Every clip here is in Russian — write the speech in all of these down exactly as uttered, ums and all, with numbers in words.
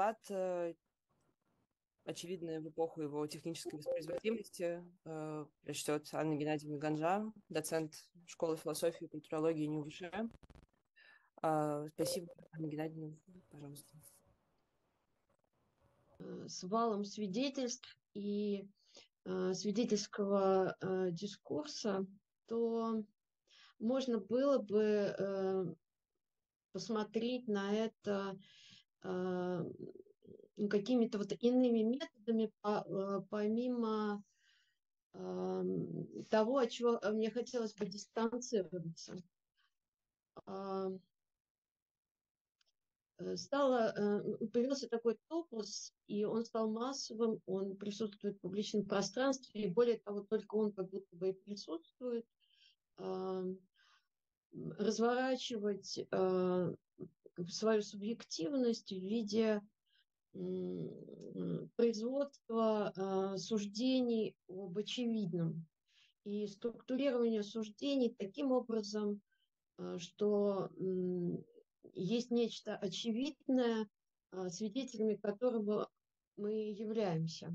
доклад, э, очевидно, в эпоху его технической воспроизводимости, э, прочтет Анна Геннадьевна Ганжа, доцент школы философии и культурологии НИУ-ВШ. Э, спасибо, Анна Геннадьевна, пожалуйста. С валом свидетельств и э, свидетельского э, дискурса, то можно было бы э, посмотреть на это э, какими-то вот иными методами, по, э, помимо э, того, от чего мне хотелось бы дистанцироваться. Э, стало, э, появился такой топос, и он стал массовым, он присутствует в публичном пространстве, и более того, только он как будто бы и присутствует, э, разворачивать э, свою субъективность в виде м, производства э, суждений об очевидном и структурирования суждений таким образом, э, что м, есть нечто очевидное, э, свидетелями которого мы являемся.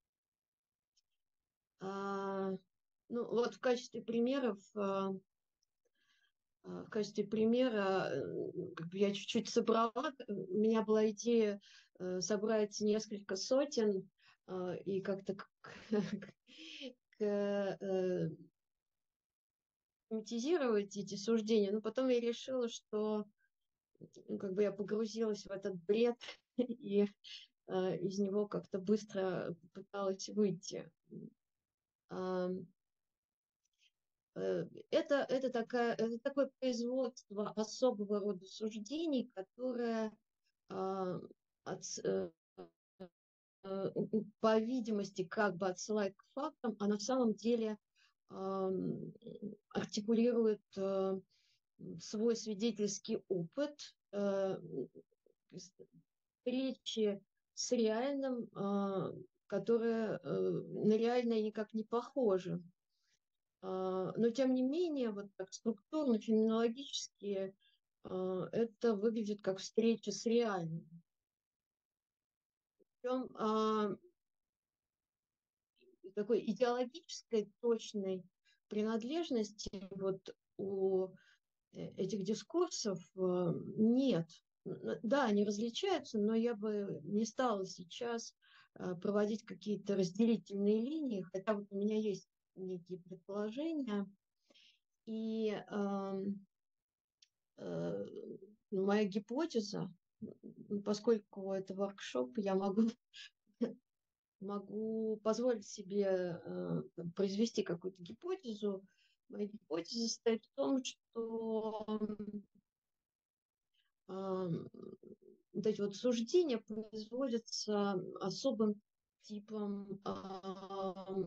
А, ну, вот в качестве примеров, э, в качестве примера, э, как бы я чуть-чуть собрала, у меня была идея э, собрать несколько сотен э, и как-то к, к, э, систематизировать эти суждения, но потом я решила, что ну, как бы я погрузилась в этот бред и э, из него как-то быстро пыталась выйти. А, э, это, это, такая, это такое производство особого рода суждений, которое а, от, э, э, по видимости как бы отсылает к фактам, а на самом деле ам, артикулирует э, свой свидетельский опыт э, встречи с реальным, э, которое э, на реальное никак не похоже. А, но тем не менее, вот так структурно, феноменологически, а, это выглядит как встреча с реальным. Причем а, такой идеологической точной принадлежности вот у э, этих дискурсов э, нет. Н- Да, они различаются, но я бы не стала сейчас э, проводить какие-то разделительные линии, хотя вот у меня есть некие предположения. И эм, э, ну, моя гипотеза, м, поскольку это воркшоп, я могу, могу позволить себе э, там, произвести какую-то гипотезу. Моя гипотеза состоит в том, что э, вот эти вот суждения производятся особым типом э,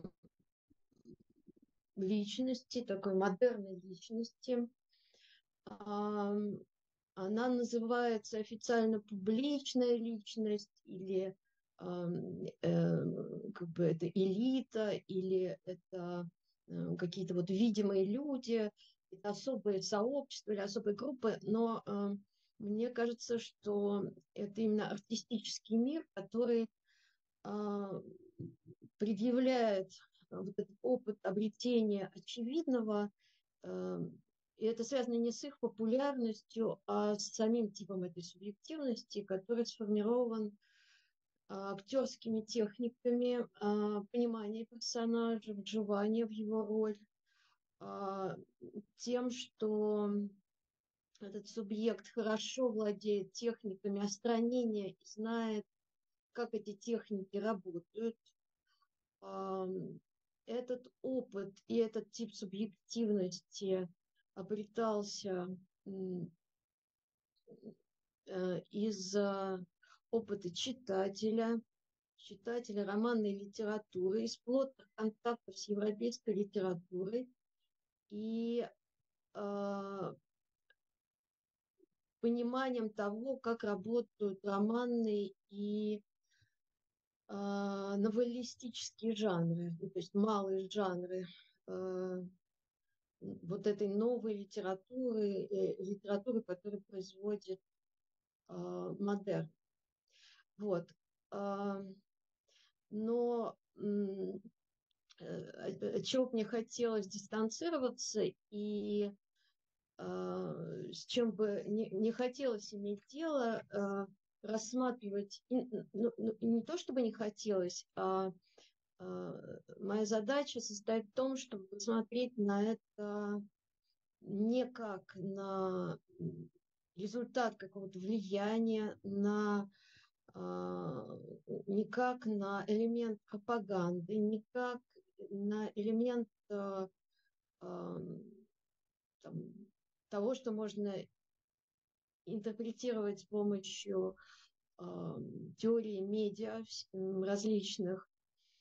личности, такой модерной личности. Э, Она называется официально публичная личность или эм, э, как бы это элита, или это э, какие-то вот видимые люди, это особые сообщества или особые группы, но э, мне кажется, что это именно артистический мир, который э, предъявляет вот этот опыт обретения очевидного, э, и это связано не с их популярностью, а с самим типом этой субъективности, который сформирован а, актерскими техниками, а, понимание персонажа, вживание в его роль, а, тем, что этот субъект хорошо владеет техниками остранения и знает, как эти техники работают. А, Этот опыт и этот тип субъективности обретался э, из э, опыта читателя, читателя романной литературы, из плотных контактов с европейской литературой и э, пониманием того, как работают романные и э, новеллистические жанры, ну, то есть малые жанры э, вот этой новой литературы, э, литературы, которую производит э, модерн. Вот. А, Но м, э, от чего бы мне хотелось дистанцироваться и а, с чем бы не, не хотелось иметь дело, а, рассматривать, и, ну, ну, и не то чтобы не хотелось, а, а моя задача состоит в том, чтобы посмотреть на это не как на результат какого-то влияния, на, а, не как на элемент пропаганды, не как на элемент а, а, там, того, что можно интерпретировать с помощью а, теории медиа различных,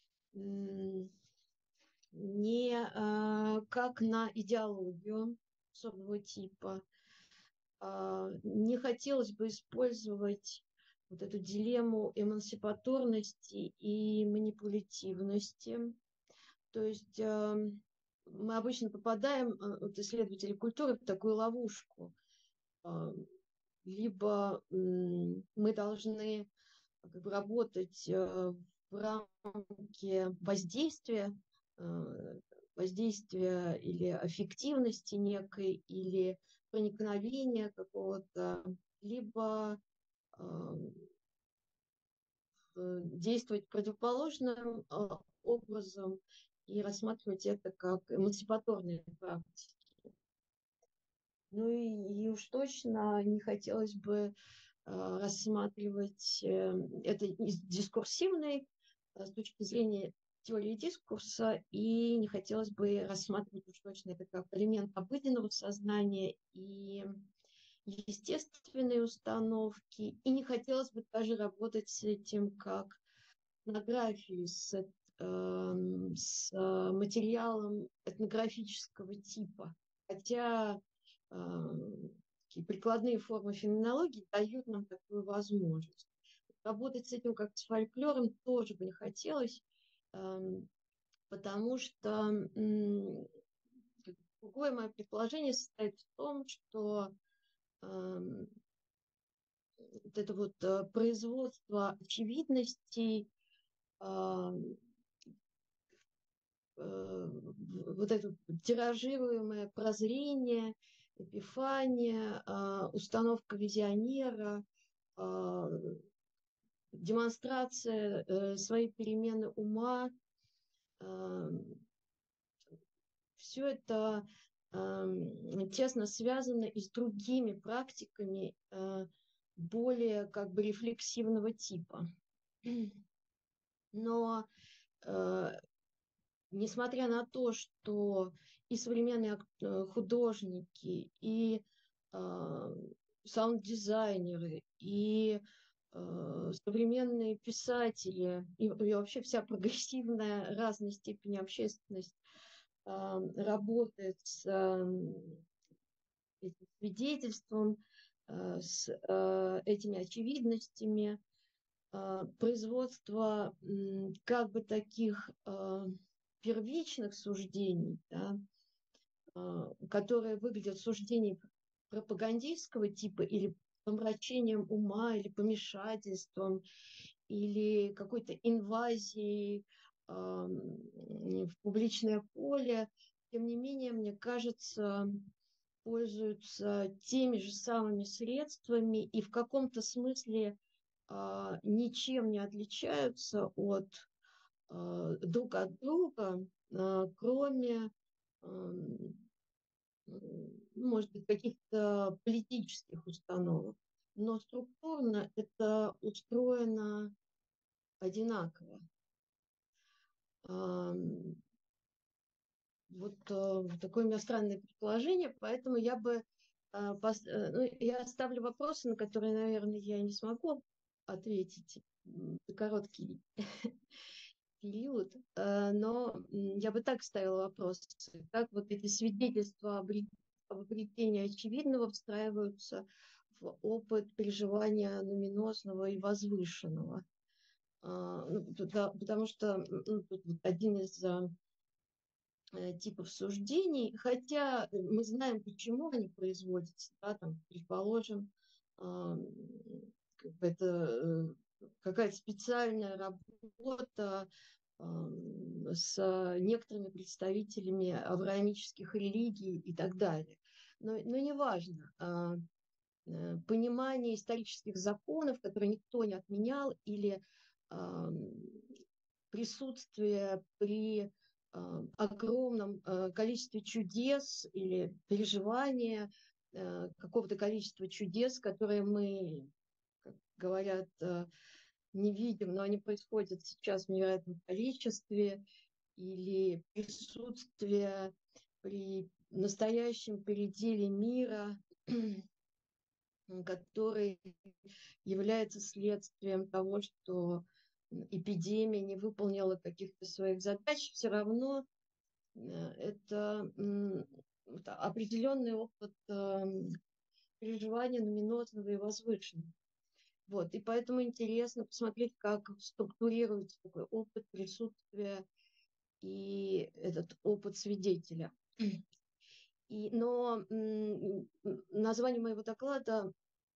не а, как на идеологию особого типа. А, не хотелось бы использовать вот эту дилемму эмансипаторности и манипулятивности. То есть а, мы обычно попадаем, а, вот исследователи культуры, в такую ловушку. А, либо м, мы должны как бы работать э, в рамке воздействия, э, воздействия или аффективности некой, или проникновения какого-то, либо э, э, действовать противоположным э, образом и рассматривать это как эмансипаторные практики. Ну и, и уж точно не хотелось бы э, рассматривать э, это из дискурсивной э, с точки зрения теории дискурса, и не хотелось бы рассматривать уж точно это как элемент обыденного сознания и естественные установки, и не хотелось бы даже работать с этим как этнографией, с, э, с материалом этнографического типа. Хотя э, такие прикладные формы феноменологии дают нам такую возможность. Работать с этим как с фольклором тоже бы не хотелось, э, потому что э, другое мое предположение состоит в том, что э, вот это вот э, производство очевидностей, э, э, вот это тиражируемое прозрение, эпифания, э, установка визионера, э, демонстрация э, своей перемены ума, э, все это э, тесно связано и с другими практиками э, более как бы рефлексивного типа. Но э, несмотря на то, что и современные художники, и э, саунд-дизайнеры, и э, современные писатели, и, и вообще вся прогрессивная разной степени общественность э, работает с э, этим свидетельством, э, с э, этими очевидностями, э, производство м, как бы таких э, первичных суждений, да, э, которые выглядят суждением пропагандистского типа или помрачением ума, или помешательством, или какой-то инвазией э, в публичное поле. Тем не менее, мне кажется, пользуются теми же самыми средствами и в каком-то смысле а, ничем не отличаются от а, друг от друга, а, кроме, а, может быть, каких-то политических установок. Но структурно это устроено одинаково. А, вот а, такое у меня странное предположение, поэтому я бы а, пос... э, ну, я оставлю вопросы, на которые, наверное, я не смогу ответить за короткий период, э, но я бы так ставила вопрос, как вот эти свидетельства об обретении очевидного встраиваются в опыт переживания нуменозного и возвышенного. А, ну, потому что ну, тут вот один из а, э, типов суждений, хотя мы знаем, почему они производятся, да, там, предположим, а, как бы это какая-то специальная работа с некоторыми представителями авраамических религий и так далее. Но, но неважно. Понимание исторических законов, которые никто не отменял, или присутствие при огромном количестве чудес или переживания какого-то количества чудес, которые мы, как говорят, не видим, но они происходят сейчас в невероятном количестве, или присутствие при настоящем переделе мира, который является следствием того, что эпидемия не выполнила каких-то своих задач, все равно это определенный опыт переживания нуминозного и возвышенного. Вот. И поэтому интересно посмотреть, как структурируется такой опыт присутствия и этот опыт свидетеля. И, но м, название моего доклада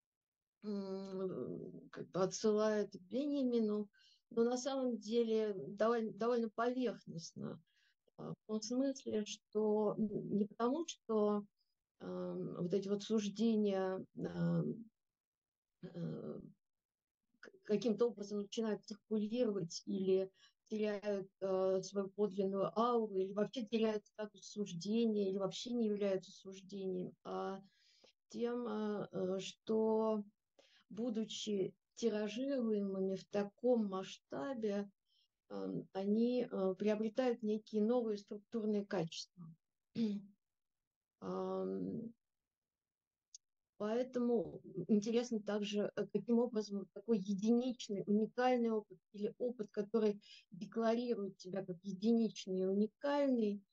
м, как бы отсылает к Беньямину, но на самом деле довольно, довольно поверхностно. В том смысле, что не потому, что э, вот эти вот суждения э, э, каким-то образом начинают циркулировать или теряют э, свою подлинную ауру, или вообще теряют статус суждения, или вообще не являются суждением, а тем, э, что, будучи тиражируемыми в таком масштабе, э, они э, приобретают некие новые структурные качества. Поэтому интересно также, каким образом такой единичный, уникальный опыт или опыт, который декларирует себя как единичный и уникальный,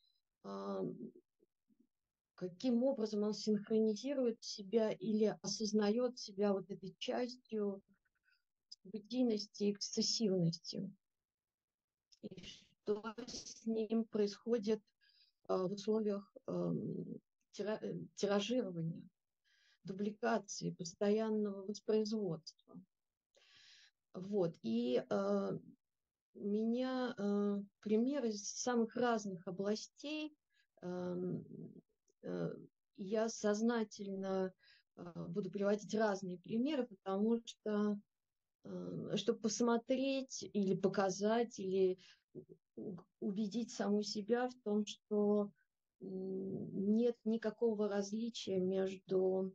каким образом он синхронизирует себя или осознает себя вот этой частью событийности и эксцессивности. И что с ним происходит в условиях тиражирования, дубликации, постоянного воспроизводства. Вот. И э, у меня э, примеры из самых разных областей. Э, э, я сознательно э, буду приводить разные примеры, потому что, э, чтобы посмотреть или показать, или убедить саму себя в том, что нет никакого различия между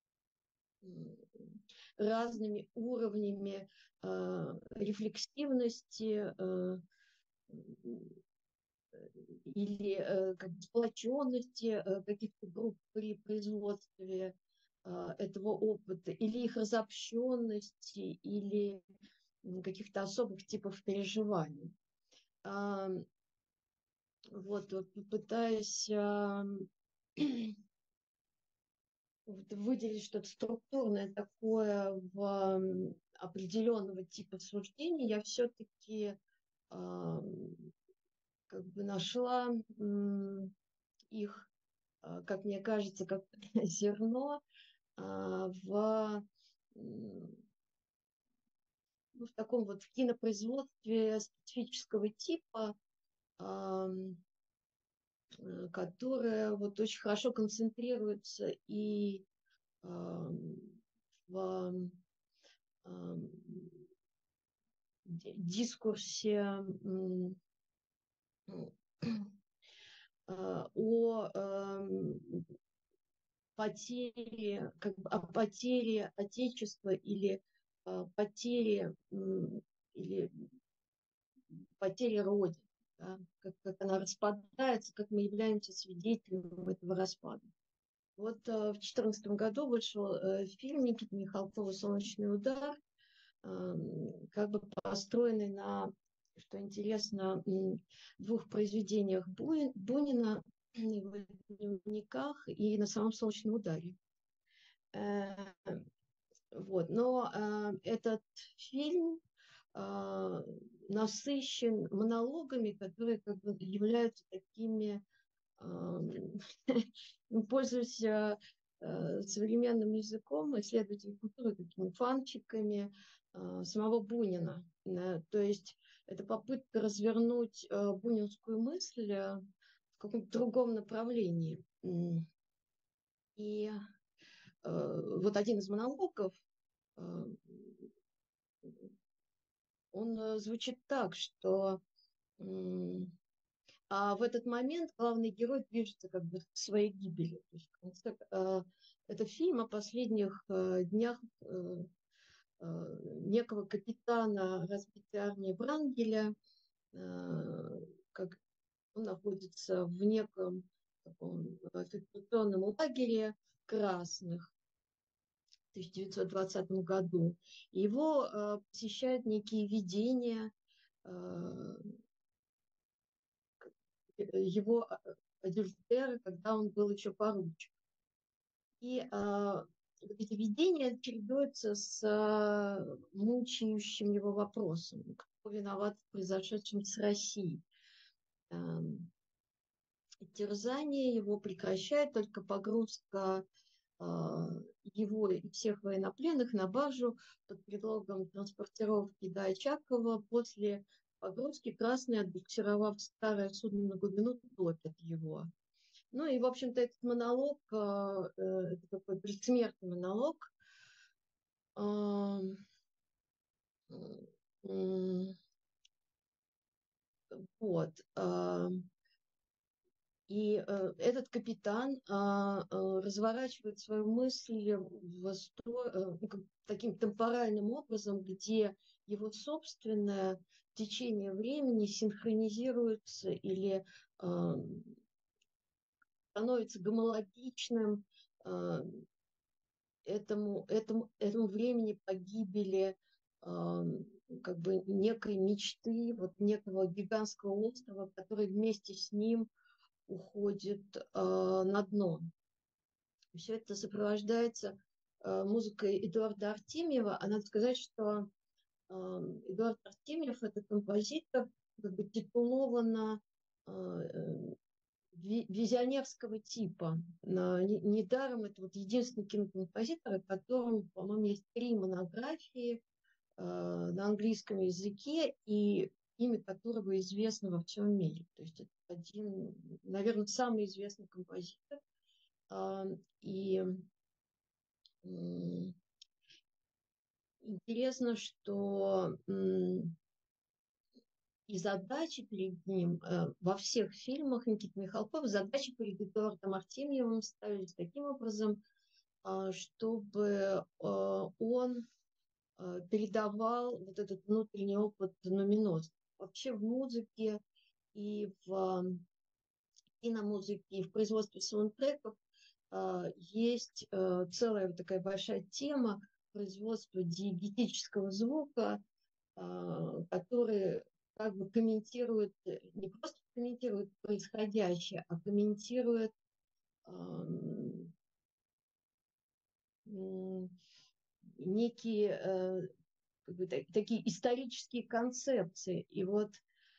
разными уровнями э, рефлексивности э, или э, как бы сплоченности э, каких-то групп при производстве э, этого опыта, или их разобщенности, или каких-то особых типов переживаний. А, вот, вот пытаясь а, выделить что-то структурное такое в определенного типа суждений, я все-таки э, как бы нашла э, их, э, как мне кажется, как зерно э, в, э, в таком вот кинопроизводстве специфического типа, э, которое вот очень хорошо концентрируется и э, в дискурсе о потере, как бы, о потере Отечества или потере или потере Родины, да, как, как она распадается, как мы являемся свидетелями этого распада. Вот в две тысячи четырнадцатом году вышел фильм Никиты Михалкова «Солнечный удар», как бы построенный на, что интересно, двух произведениях Бунина, его дневниках и на самом «Солнечном ударе». Вот. Но этот фильм насыщен монологами, которые как бы являются такими, пользуясь современным языком, исследователей культуры, такими фанчиками, самого Бунина. То есть это попытка развернуть бунинскую мысль в каком-то другом направлении. И вот один из монологов, он звучит так, что а в этот момент главный герой движется как бы к своей гибели. То есть, в конце, это фильм о последних днях некого капитана разбитой армии Врангеля, как он находится в неком таком фильтрационном лагере красных в тысяча девятьсот двадцатом году. Его э, посещают некие видения, э, его адюльтеры, когда он был еще поручик. И э, эти видения чередуются с э, мучающим его вопросом, кто виноват в произошедшем с Россией. Э, терзание его прекращает только погрузка его и всех военнопленных на баржу под предлогом транспортировки до Очакова. После погрузки красные, отбуксировав старое судно на глубину, топят его. Ну и, в общем-то, этот монолог, это такой предсмертный монолог. Вот. И э, этот капитан э, э, разворачивает свою мысль в сто... э, таким темпоральным образом, где его собственное течение времени синхронизируется или э, становится гомологичным э, этому, этому, этому времени погибели э, как бы некой мечты, вот некого гигантского острова, который вместе с ним уходит э, на дно. Все это сопровождается э, музыкой Эдуарда Артемьева. А надо сказать, что э, Эдуард Артемьев – это композитор, как бы титулованно э, визионерского типа. Недаром это вот единственный кинокомпозитор, о котором, по-моему, есть три монографии э, на английском языке, и имя которого известно во всем мире. То есть это один, наверное, самый известный композитор. И интересно, что и задачи перед ним во всех фильмах Никиты Михалкова, задачи перед Эдуардом Артемьевым ставились таким образом, чтобы он передавал вот этот внутренний опыт нуменосности. Вообще в музыке и в киномузыке, и в производстве саундтреков есть целая такая большая тема производства диегетического звука, который как бы комментирует, не просто комментирует происходящее, а комментирует некие как бы, такие исторические концепции. И вот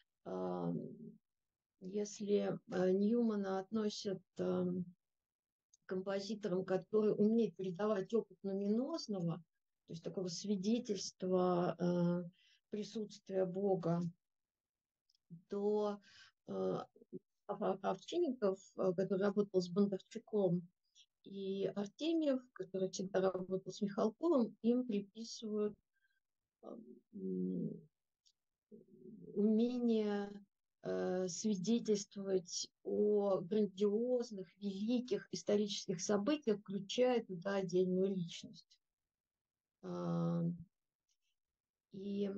если Ньюмана относят композитором, который умеет передавать опыт нуменозного, то есть такого свидетельства э, присутствия Бога, то э, Овчинников, который работал с Бондарчуком, и Артемьев, который всегда работал с Михалковым, им приписывают э, умение э, свидетельствовать о грандиозных, великих исторических событиях, включая туда отдельную личность. Э, и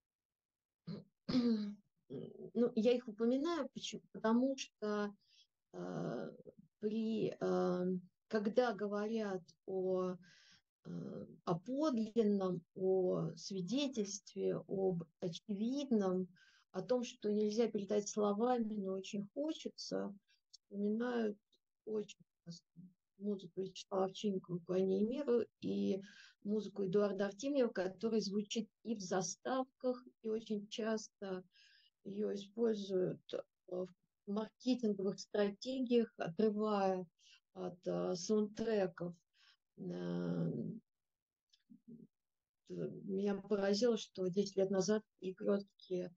ну, я их упоминаю, почему? Потому что э, при, э, когда говорят о о подлинном, о свидетельстве, об очевидном, о том, что нельзя передать словами, но очень хочется, вспоминают очень часто музыку Вячеслава Овчинникова к «Войне и миру» и музыку Эдуарда Артемьева, которая звучит и в заставках, и очень часто ее используют в маркетинговых стратегиях, отрывая от саундтреков меня поразило, что десять лет назад в «Перекрестке»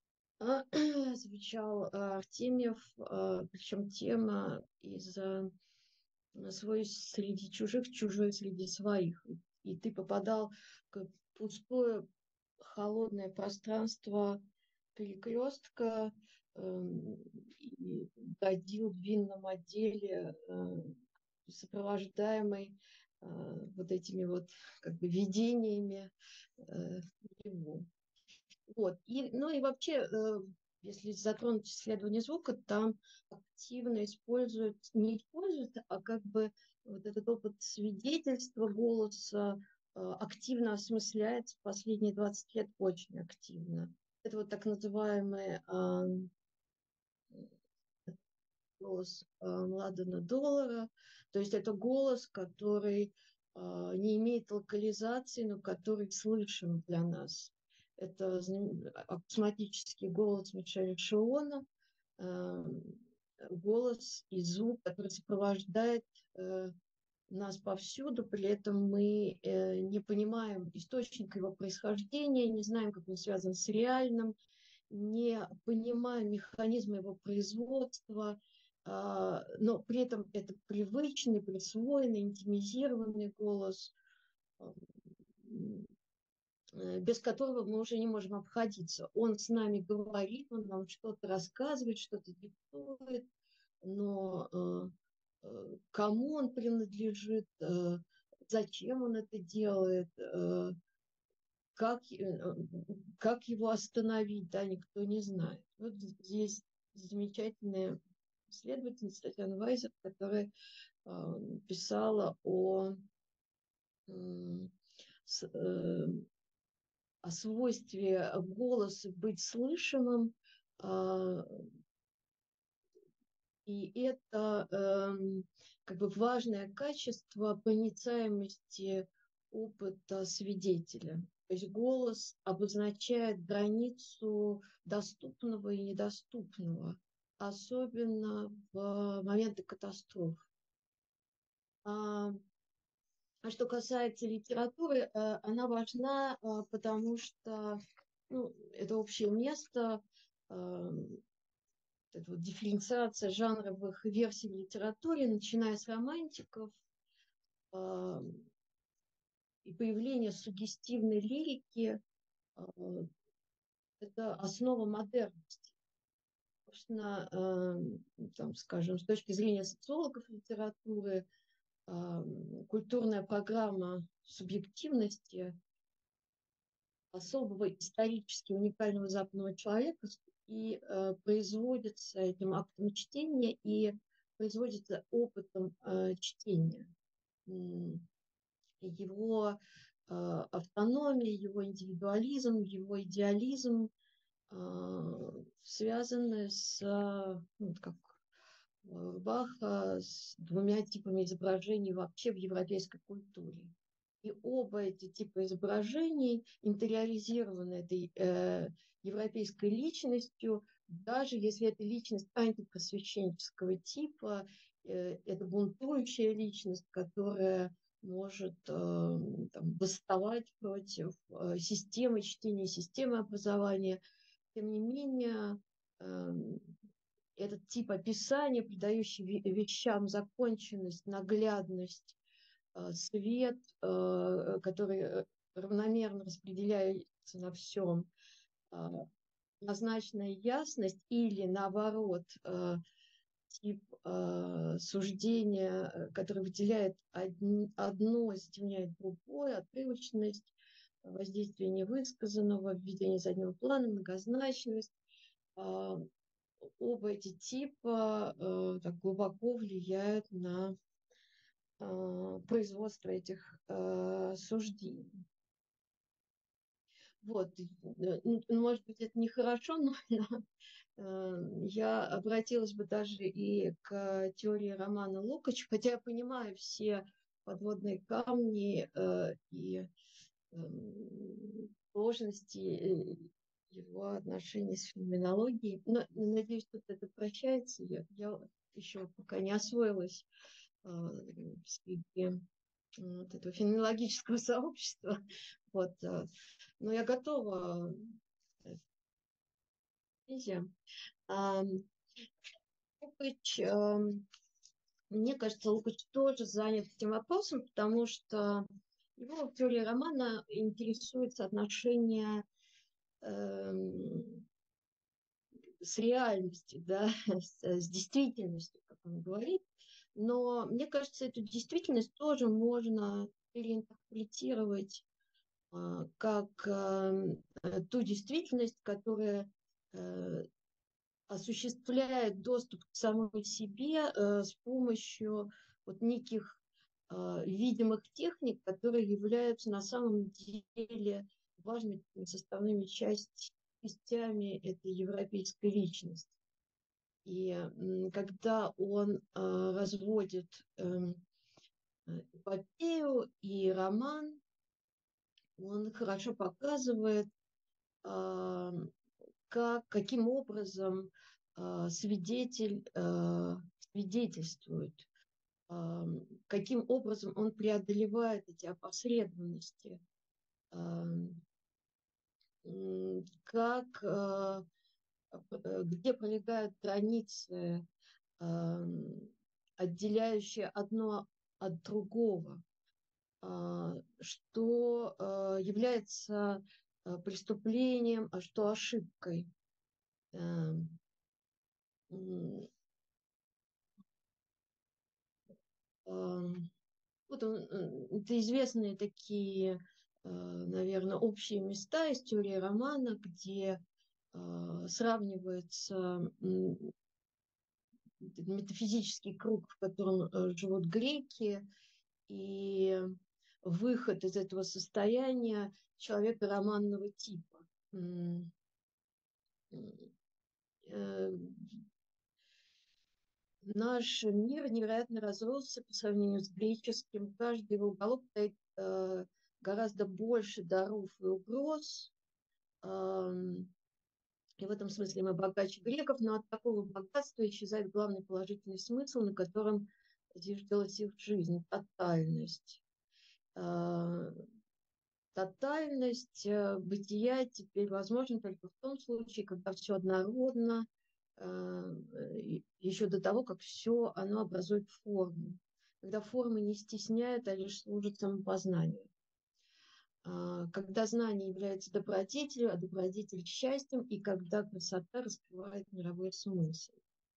звучал Артемьев, причем тема из «Свой среди чужих, чужой среди своих». И ты попадал в пустое, холодное пространство Перекрестка, и бродил в винном отделе, сопровождаемый вот этими вот как бы видениями его. Вот. И, ну и вообще, если затронуть исследование звука, там активно используют, не используют, а как бы вот этот опыт свидетельства голоса активно осмысляется последние двадцать лет, очень активно. Это вот так называемый голос Младена Доллара, то есть это голос, который не имеет локализации, но который слышен для нас. Это акустматический голос Мишеля Шиона, голос и звук, который сопровождает нас повсюду, при этом мы не понимаем источник его происхождения, не знаем, как он связан с реальным, не понимаем механизмы его производства, но при этом это привычный, присвоенный, интимизированный голос, без которого мы уже не можем обходиться. Он с нами говорит, он нам что-то рассказывает, что-то диктует, но кому он принадлежит, зачем он это делает, как, как его остановить, да, никто не знает. Вот здесь замечательная исследовательница Татьяна Вайзер, которая писала о, о свойстве голоса быть слышимым, и это как бы важное качество проницаемости опыта свидетеля. То есть голос обозначает границу доступного и недоступного, особенно в моменты катастроф. А, а что касается литературы, она важна, потому что ну, это общее место, это вот дифференциация жанровых версий в литературе, начиная с романтиков, и появление суггестивной лирики, это основа модерности. Собственно, там, скажем, с точки зрения социологов литературы, культурная программа субъективности особого исторически уникального западного человека и производится этим актом чтения и производится опытом чтения. Его э, автономия, его индивидуализм, его идеализм э, связаны с, ну, как Баха, с двумя типами изображений вообще в европейской культуре. И оба эти типа изображений интериоризированы этой э, европейской личностью, даже если это личность антипросвещенческого типа, э, это бунтующая личность, которая может э, там, восставать против э, системы чтения, системы образования. Тем не менее, э, этот тип описания, придающий вещам законченность, наглядность, э, свет, э, который равномерно распределяется на всем, э, однозначная ясность или, наоборот, э, тип э, суждения, который выделяет одни, одно, затемняет другое, отрывочность, воздействие невысказанного, введение заднего плана, многозначность. Э, оба эти типа э, так глубоко влияют на э, производство этих э, суждений. Вот, может быть, это нехорошо, но я обратилась бы даже и к теории Романа Лукача, хотя я понимаю все подводные камни и сложности его отношений с феноменологией. Но надеюсь, что это прощается. Я, я еще пока не освоилась среди вот этого феноменологического сообщества, Вот, но я готова. Лукач, мне кажется, Лукач тоже занят этим вопросом, потому что его в теории романа интересует соотношение с реальностью, да, с, с действительностью, как он говорит. Но мне кажется, эту действительность тоже можно переинтерпретировать а, как а, ту действительность, которая а, осуществляет доступ к самой себе а, с помощью вот неких а, видимых техник, которые являются на самом деле важными составными частями частями этой европейской личности. И когда он э, разводит э, эпопею и роман, он хорошо показывает, э, как, каким образом э, свидетель э, свидетельствует, э, каким образом он преодолевает эти опосредованности, э, как э, где пролегают границы, отделяющие одно от другого, что является преступлением, а что ошибкой. Вот это известные такие, наверное, общие места из теории романа, где сравнивается метафизический круг, в котором живут греки, и выход из этого состояния человека романного типа. Наш мир невероятно разросся по сравнению с греческим. Каждый его уголок дает гораздо больше даров и угроз. И в этом смысле мы богаче греков, но от такого богатства исчезает главный положительный смысл, на котором зиждалась их жизнь – тотальность. Тотальность бытия теперь возможна только в том случае, когда все однородно, еще до того, как все оно образует форму. Когда формы не стесняют, а лишь служат самопознанию. Когда знание является добродетелью, а добродетель счастьем, и когда красота раскрывает мировой смысл.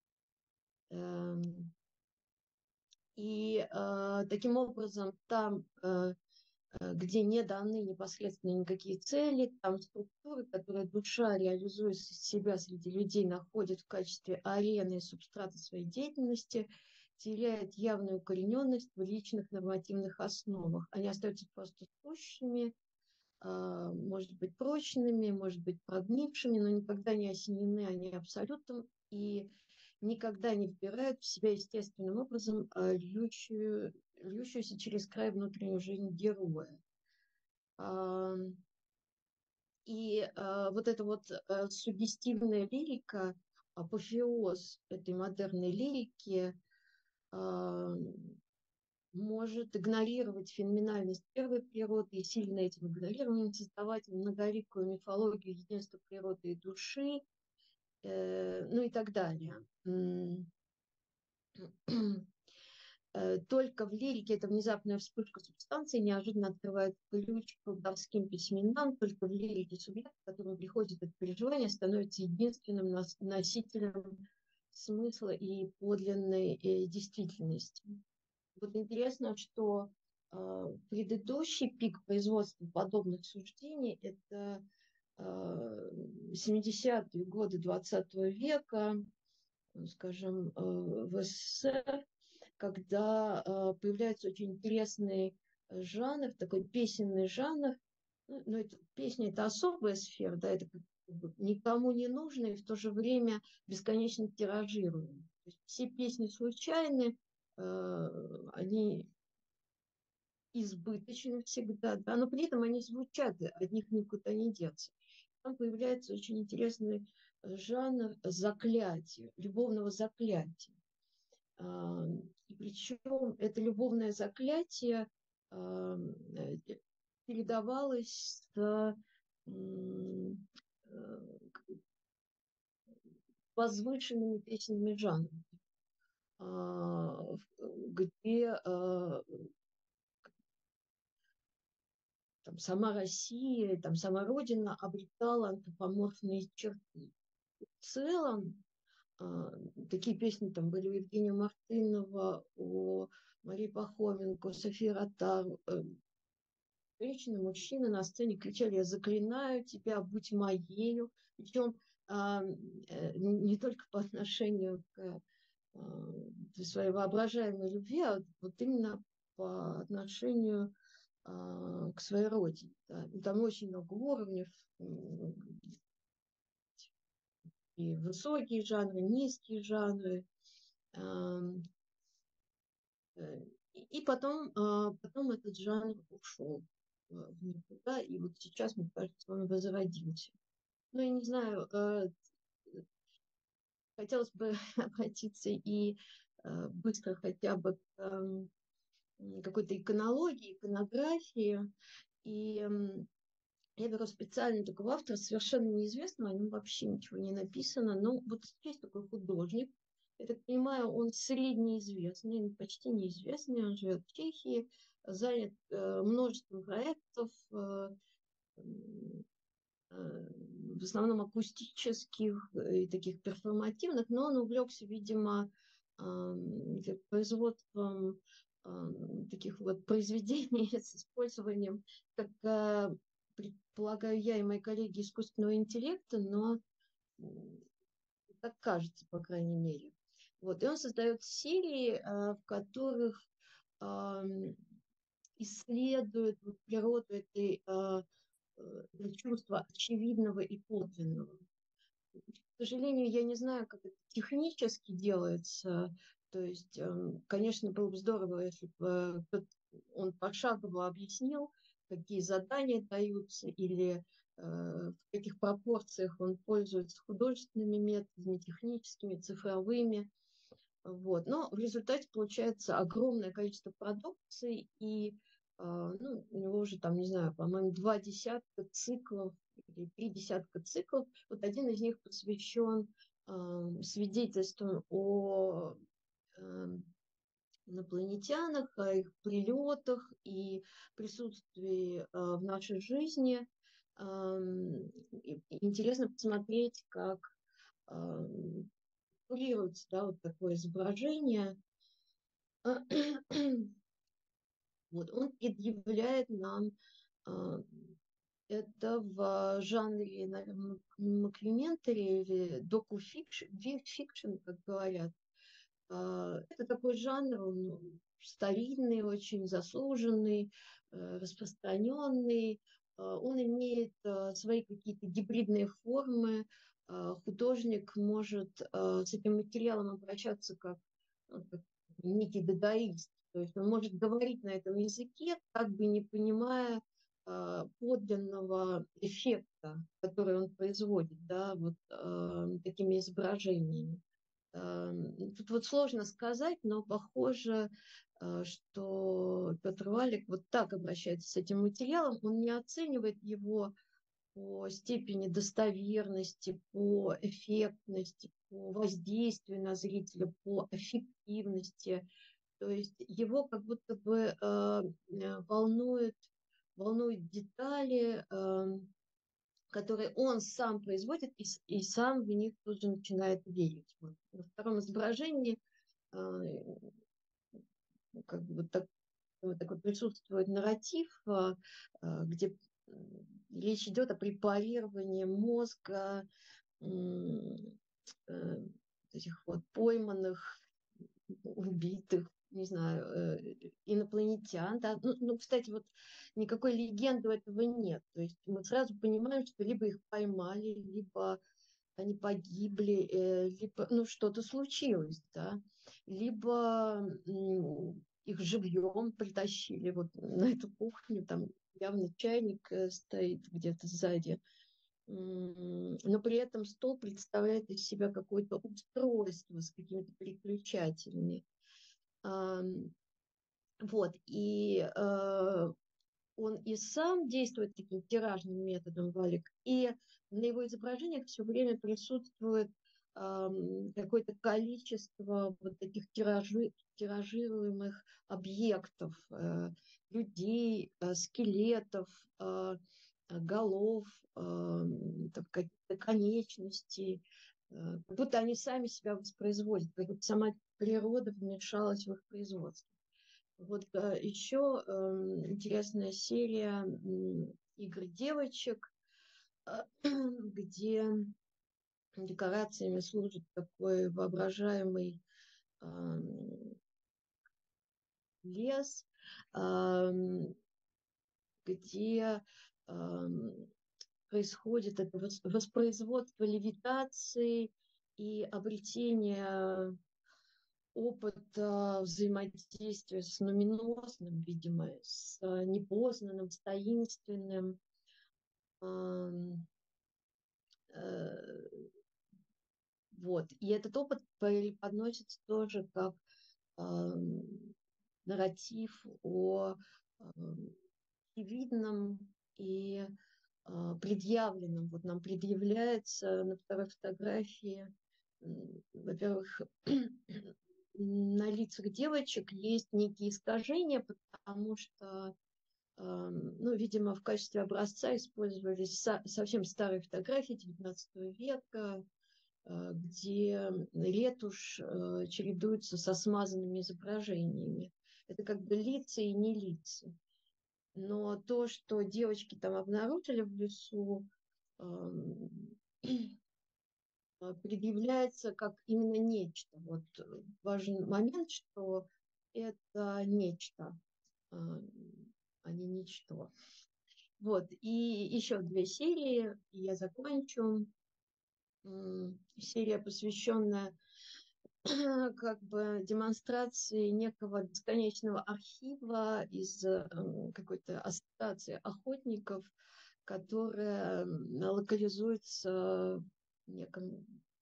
И таким образом там, где не даны непосредственно никакие цели, там структуры, которые душа, реализуя себя среди людей, находит в качестве арены и субстрата своей деятельности, теряет явную укорененность в личных нормативных основах. Они остаются просто сущими, может быть, прочными, может быть, прогнившими, но никогда не осенены они абсолютом и никогда не вбирают в себя естественным образом льющую, льющуюся через край внутреннюю жизнь героя. И вот эта вот суггестивная лирика, апофеоз этой модерной лирики, может игнорировать феноменальность первой природы и сильно этим игнорированием создавать многоликую мифологию единства природы и души, э, ну и так далее. Только в лирике эта внезапная вспышка субстанции неожиданно открывает ключ к колдовским письменам. Только в лирике субъект, к которому приходит это переживание, становится единственным носителем смысла и подлинной действительности. Вот интересно, что э, предыдущий пик производства подобных суждений – это э, семидесятые годы двадцатого века, скажем, э, в СССР, когда э, появляется очень интересный жанр, такой песенный жанр. Ну, ну это, песня – это особая сфера, да, это никому не нужно и в то же время бесконечно тиражируемая. То есть все песни случайны, они избыточны всегда, да, но при этом они звучат, от них никуда не деться. Там появляется очень интересный жанр заклятия, любовного заклятия. И причем это любовное заклятие передавалось с возвышенными песенными жанрами, где там, сама Россия, там, сама Родина обретала антропоморфные черты. В целом, такие песни там были у Евгения Мартынова, у Марии Пахоменко, у Софии Ротар. Женщины, мужчины на сцене кричали: «Я заклинаю тебя, будь моею». Причем не только по отношению к своей воображаемой любви, а вот именно по отношению к своей родине. Да. Там очень много уровней, и высокие жанры, низкие жанры. И потом, потом этот жанр ушел в никуда, и вот сейчас, мне кажется, он возродился. Ну, я не знаю, хотелось бы обратиться и быстро хотя бы к какой-то иконологии, иконографии. И я беру специально такого автора, совершенно неизвестного, о нем вообще ничего не написано. Но вот есть такой художник, я так понимаю, он среднеизвестный, почти неизвестный, он живет в Чехии, занят э, множеством проектов, э, э, в основном акустических и таких перформативных, но он увлекся, видимо, э, производством э, таких вот произведений с использованием, как э, предполагаю я и мои коллеги, искусственного интеллекта, но так кажется, по крайней мере. Вот. И он создает серии, в которых исследует природу этой чувства очевидного и подлинного. К сожалению, я не знаю, как это технически делается. То есть, конечно, было бы здорово, если бы он пошагово объяснил, какие задания даются или в каких пропорциях он пользуется художественными методами, техническими, цифровыми. Вот. Но в результате получается огромное количество продукции, и ну, у него уже там, не знаю, по-моему, два десятка циклов или три десятка циклов. Вот один из них посвящен э, свидетельствам о э, инопланетянах, о их прилетах и присутствии э, в нашей жизни. Э, интересно посмотреть, как э, курируется, да, вот такое изображение. Вот, он предъявляет нам э, это в жанре, наверное, мокюментари или доку-фикшн, как говорят. Э, это такой жанр, он старинный, очень заслуженный, э, распространенный. Э, он имеет э, свои какие-то гибридные формы. Э, художник может э, с этим материалом обращаться как, ну, как некий дадаист. То есть он может говорить на этом языке, как бы не понимая э, подлинного эффекта, который он производит, да, вот э, такими изображениями. Э, тут вот сложно сказать, но похоже, э, что Петр Валик вот так обращается с этим материалом. Он не оценивает его по степени достоверности, по эффектности, по воздействию на зрителя, по эффективности. То есть его как будто бы э, волнует, волнуют детали, э, которые он сам производит и, и сам в них тоже начинает верить. Вот. На втором изображении э, как бы вот так, вот такой присутствует нарратив, э, где речь идет о препарировании мозга э, этих вот пойманных, убитых, не знаю, инопланетян. Да? Ну, ну, кстати, вот никакой легенды этого нет. То есть мы сразу понимаем, что либо их поймали, либо они погибли, либо ну, что-то случилось, да? Либо их живьем притащили вот на эту кухню, там явно чайник стоит где-то сзади. Но при этом стол представляет из себя какое-то устройство с какими-то переключателями. Вот, и он и сам действует таким тиражным методом, Валик, и на его изображениях все время присутствует эм, какое-то количество вот таких тиражи, тиражируемых объектов, э, людей, э, скелетов, э, голов, э, там, каких-то конечностей, э, как будто они сами себя воспроизводят, как будто сама природа вмешалась в их производство. Вот э, еще э, интересная серия м, игр девочек, э, где декорациями служит такой воображаемый э, лес, э, где э, происходит это вос- воспроизводство левитации и обретение опыта взаимодействия с нуменосным, видимо, с э, непознанным, с таинственным. Ам, э, Вот. И этот опыт подносится тоже как ам, нарратив о ам, очевидном и а, предъявленном. Вот нам предъявляется на второй фотографии, м, во-первых, на лицах девочек есть некие искажения, потому что, ам, ну, видимо, в качестве образца использовались со- совсем старые фотографии девятнадцатого века, э, где ретушь э, чередуется со смазанными изображениями. Это как бы лица и не лица. Но то, что девочки там обнаружили в лесу, эм, предъявляется как именно нечто. Вот э, важный момент, что это нечто, э, а не ничто. Вот, и еще две серии, и я закончу. М, Серия, посвященная как бы демонстрации некого бесконечного архива из э, какой-то ассоциации охотников, которая м, локализуется в неком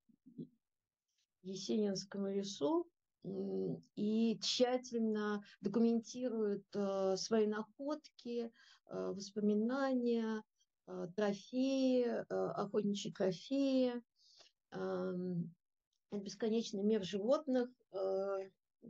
Есенинском лесу м, и тщательно документирует э, свои находки, э, воспоминания, э, трофеи, э, охотничьи трофеи. Ам, это бесконечный мир животных, э,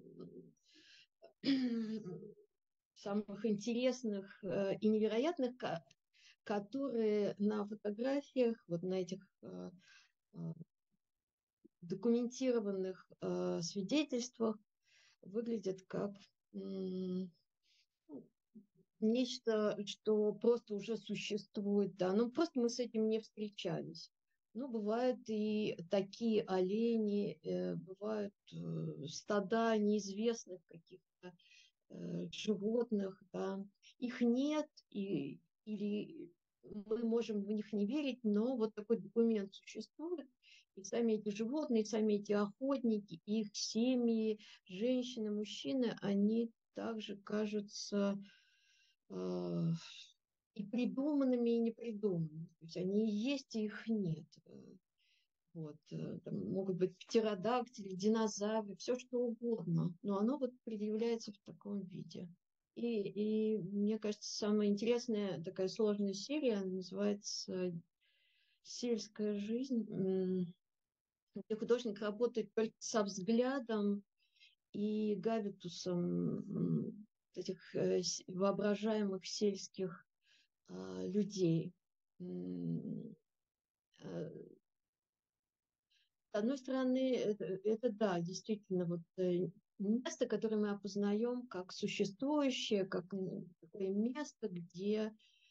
самых интересных э, и невероятных, ко- которые на фотографиях, вот на этих э, э, документированных э, свидетельствах выглядят как м, ну, нечто, что просто уже существует, да, ну просто мы с этим не встречались. Ну, бывают и такие олени, э, бывают э, стада неизвестных каких-то э, животных, да. Их нет, и, или мы можем в них не верить, но вот такой документ существует, и сами эти животные, и сами эти охотники, их семьи, женщины, мужчины, они также кажутся э, и придуманными, и непридуманными. То есть они и есть, и их нет. Вот, э, там могут быть птеродактили, динозавры, все что угодно, но оно вот предъявляется в таком виде. И, и мне кажется, самая интересная такая сложная серия называется «Сельская жизнь», м, где художник работает только со взглядом и габитусом м, этих э, с- воображаемых сельских а, людей. М, э, С одной стороны, это, это да, действительно, вот э, место, которое мы опознаем как существующее, как м, такое место, где,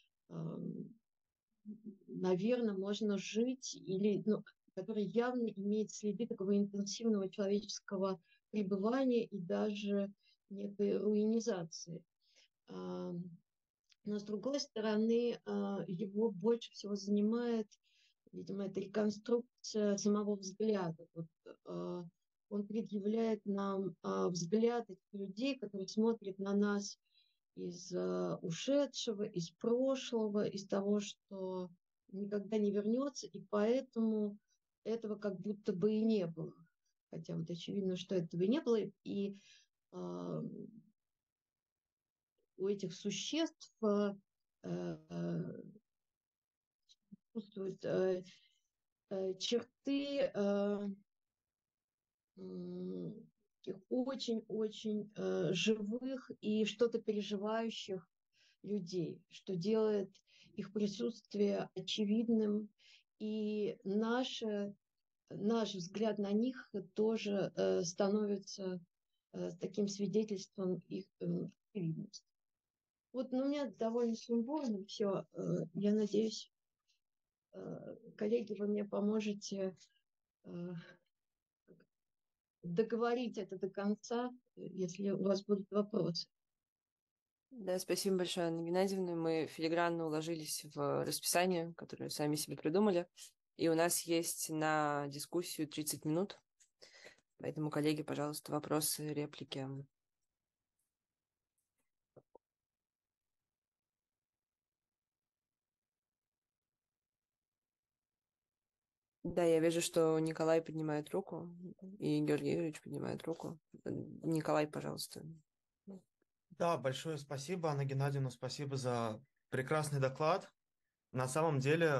наверное, можно жить, или, ну, которое явно имеет следы такого интенсивного человеческого пребывания и даже некой руинизации. А, Но, с другой стороны, а, его больше всего занимает, видимо, это реконструкция самого взгляда. Вот, а, он предъявляет нам а, взгляд этих людей, которые смотрят на нас из а, ушедшего, из прошлого, из того, что никогда не вернется, и поэтому этого как будто бы и не было. Хотя вот очевидно, что этого и не было. И а, у этих существ э, э, присутствуют э, э, черты э, м, таких очень-очень э, живых и что-то переживающих людей, что делает их присутствие очевидным. И наше, наш взгляд на них тоже э, становится э, таким свидетельством их э, очевидности. Вот, ну, у меня довольно сумбурно все. Э, я надеюсь, э, коллеги, вы мне поможете э, договорить это до конца, если у вас будут вопросы. Да, спасибо большое, Анна Геннадьевна. Мы филигранно уложились в расписание, которое сами себе придумали. И у нас есть на дискуссию тридцать минут. Поэтому, коллеги, пожалуйста, вопросы, реплики. Да, я вижу, что Николай поднимает руку, и Георгий Игоревич поднимает руку. Николай, пожалуйста. Да, большое спасибо, Анна Геннадьевна, спасибо за прекрасный доклад. На самом деле,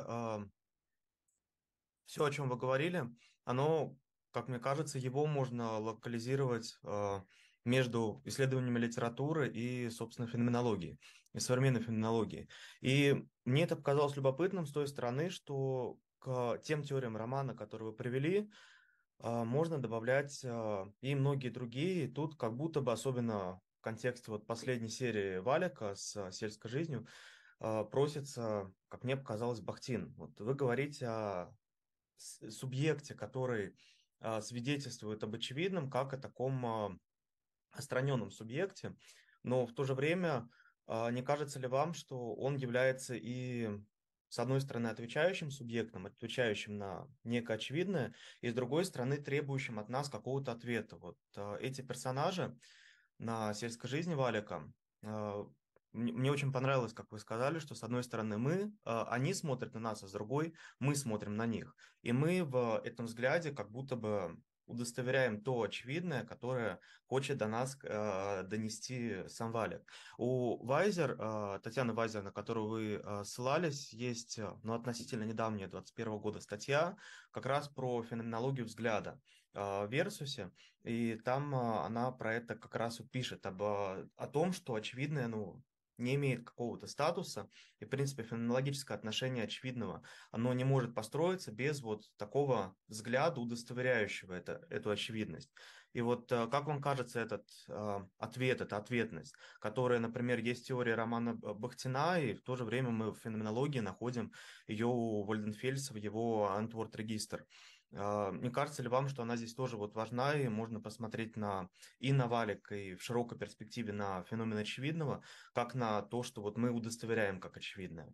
все, о чем вы говорили, оно, как мне кажется, его можно локализировать э, между исследованиями литературы и, собственно, феноменологией, и современной феноменологией. И мне это показалось любопытным с той стороны, что к тем теориям романа, которые вы привели, э, можно добавлять э, и многие другие. И тут как будто бы, особенно в контексте вот последней серии Валика с э, сельской жизнью, э, просится, как мне показалось, Бахтин. Вот вы говорите о с- субъекте, который а, свидетельствует об очевидном, как о таком а, отстраненном субъекте, но в то же время а, не кажется ли вам, что он является и, с одной стороны, отвечающим субъектом, отвечающим на некое очевидное, и, с другой стороны, требующим от нас какого-то ответа? Вот а, эти персонажи на сельской жизни Валика. А, Мне мне очень понравилось, как вы сказали, что с одной стороны мы, а, они смотрят на нас, а с другой мы смотрим на них. И мы в этом взгляде как будто бы удостоверяем то очевидное, которое хочет до нас э, донести сам Валик. У Вайзер, э, Татьяны Вайзер, на которую вы э, ссылались, есть э, ну, относительно недавняя двадцать первого года статья как раз про феноменологию взгляда э, в Версусе. И там а, она про это как раз вот пишет, об, а, о том, что очевидное, ну, не имеет какого-то статуса, и, в принципе, феноменологическое отношение очевидного, оно не может построиться без вот такого взгляда, удостоверяющего это, эту очевидность. И вот а, как вам кажется этот а, ответ, эта ответность, которая, например, есть теория романа Б- Бахтина, и в то же время мы в феноменологии находим ее у Вольденфельса в его Антворт-регистр. А, Не кажется ли вам, что она здесь тоже вот важна, и можно посмотреть на и на валик, и в широкой перспективе на феномен очевидного, как на то, что вот мы удостоверяем как очевидное?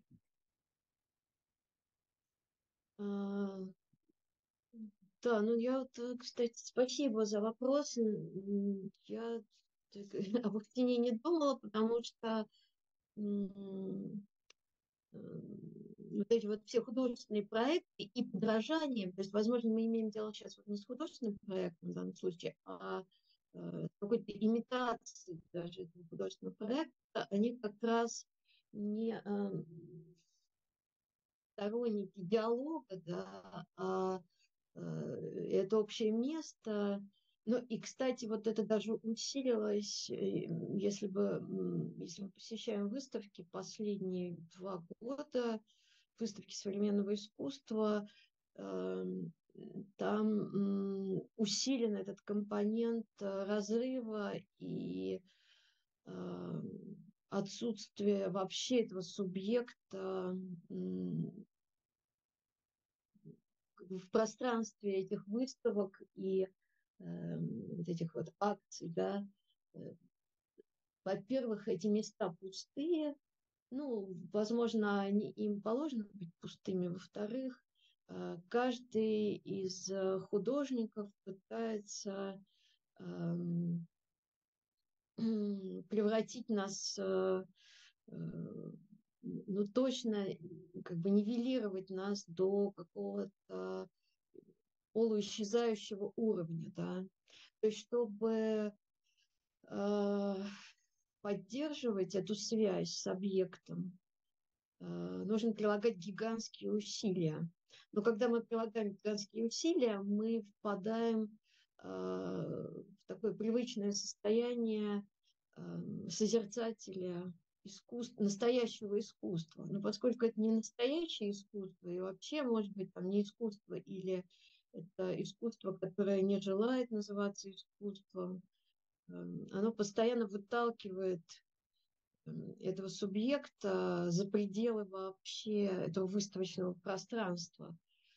А, Да, ну я вот, э, кстати, спасибо за вопрос. М, Я так, об Ахтине не думала, потому что м, м, вот эти вот все художественные проекты и подражания, то есть, возможно, мы имеем дело сейчас вот не с художественным проектом в данном случае, а э, с какой-то имитацией даже этого художественного проекта, они как раз не эм, сторонники диалога, да, а э, это общее место. Ну и, кстати, вот это даже усилилось, э, если бы, м, если мы посещаем выставки последние два года, выставки современного искусства, эм, там м, усилен этот компонент э, разрыва и э, отсутствие вообще этого субъекта м, в пространстве этих выставок и э, вот этих вот акций, да. Э, Во-первых, эти места пустые, ну, возможно, они, им положено быть пустыми. Во-вторых, э, каждый из э, художников пытается эм, превратить нас, э, э, ну, точно, как бы нивелировать нас до какого-то полуисчезающего уровня, да. То есть, чтобы э, поддерживать эту связь с объектом, нужно прилагать гигантские усилия. Но когда мы прилагаем гигантские усилия, мы впадаем в такое привычное состояние созерцателя искусства, настоящего искусства. Но поскольку это не настоящее искусство, и вообще, может быть, там не искусство, или это искусство, которое не желает называться искусством, оно постоянно выталкивает этого субъекта за пределы вообще этого выставочного пространства.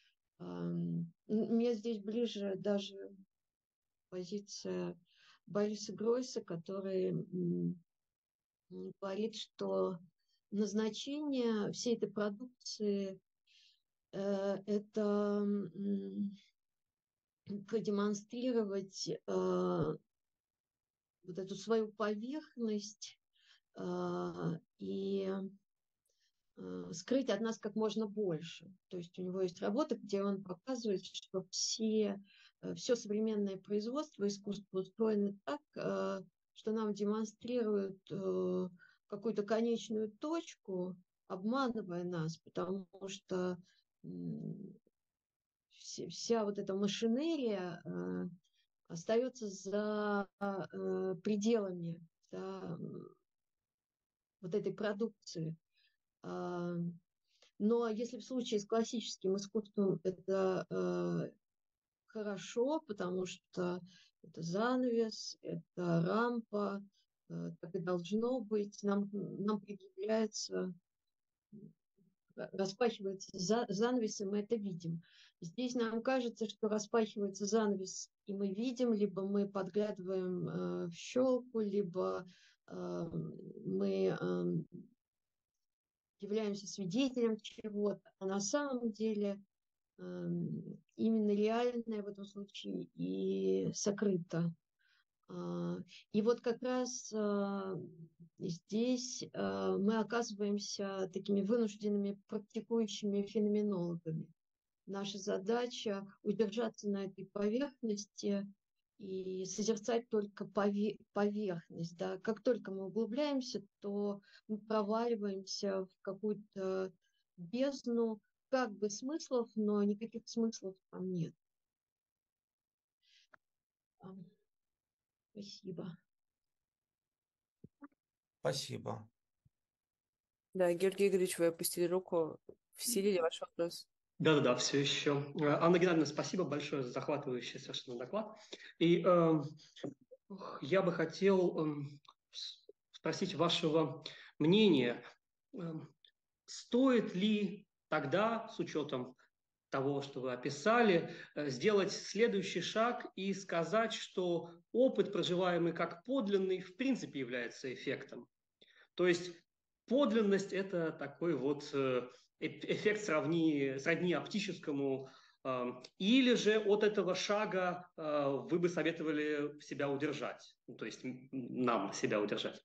Мне здесь ближе даже позиция Бориса Гройса, который говорит, что назначение всей этой продукции – это продемонстрировать вот эту свою поверхность и скрыть от нас как можно больше. То есть у него есть работа, где он показывает, что все, все современное производство искусства устроено так, что нам демонстрируют какую-то конечную точку, обманывая нас, потому что вся вот эта машинерия остается за пределами, да, вот этой продукции. Но если в случае с классическим искусством это хорошо, потому что это занавес, это рампа, так и должно быть, нам, нам предъявляется, распахивается занавес, и мы это видим. Здесь нам кажется, что распахивается занавес, и мы видим, либо мы подглядываем в щелку, либо мы являемся свидетелем чего-то, а на самом деле именно реальное в этом случае и сокрыто. И вот как раз здесь мы оказываемся такими вынужденными практикующими феноменологами. Наша задача удержаться на этой поверхности и созерцать только поверхность. Да. Как только мы углубляемся, то мы проваливаемся в какую-то бездну, как бы смыслов, но никаких смыслов там нет. Спасибо. Спасибо. Да, Георгий Игоревич, вы опустили руку. В силе ли ваш вопрос? Да-да-да, все еще. Анна Геннадьевна, спасибо большое за захватывающий совершенно доклад. И э, я бы хотел э, спросить вашего мнения. Э, стоит ли тогда, с учетом того, что вы описали, сделать следующий шаг и сказать, что опыт, проживаемый как подлинный, в принципе является эффектом? То есть подлинность – это такой вот эффект сравни, сродни оптическому, или же от этого шага вы бы советовали себя удержать, то есть нам себя удержать?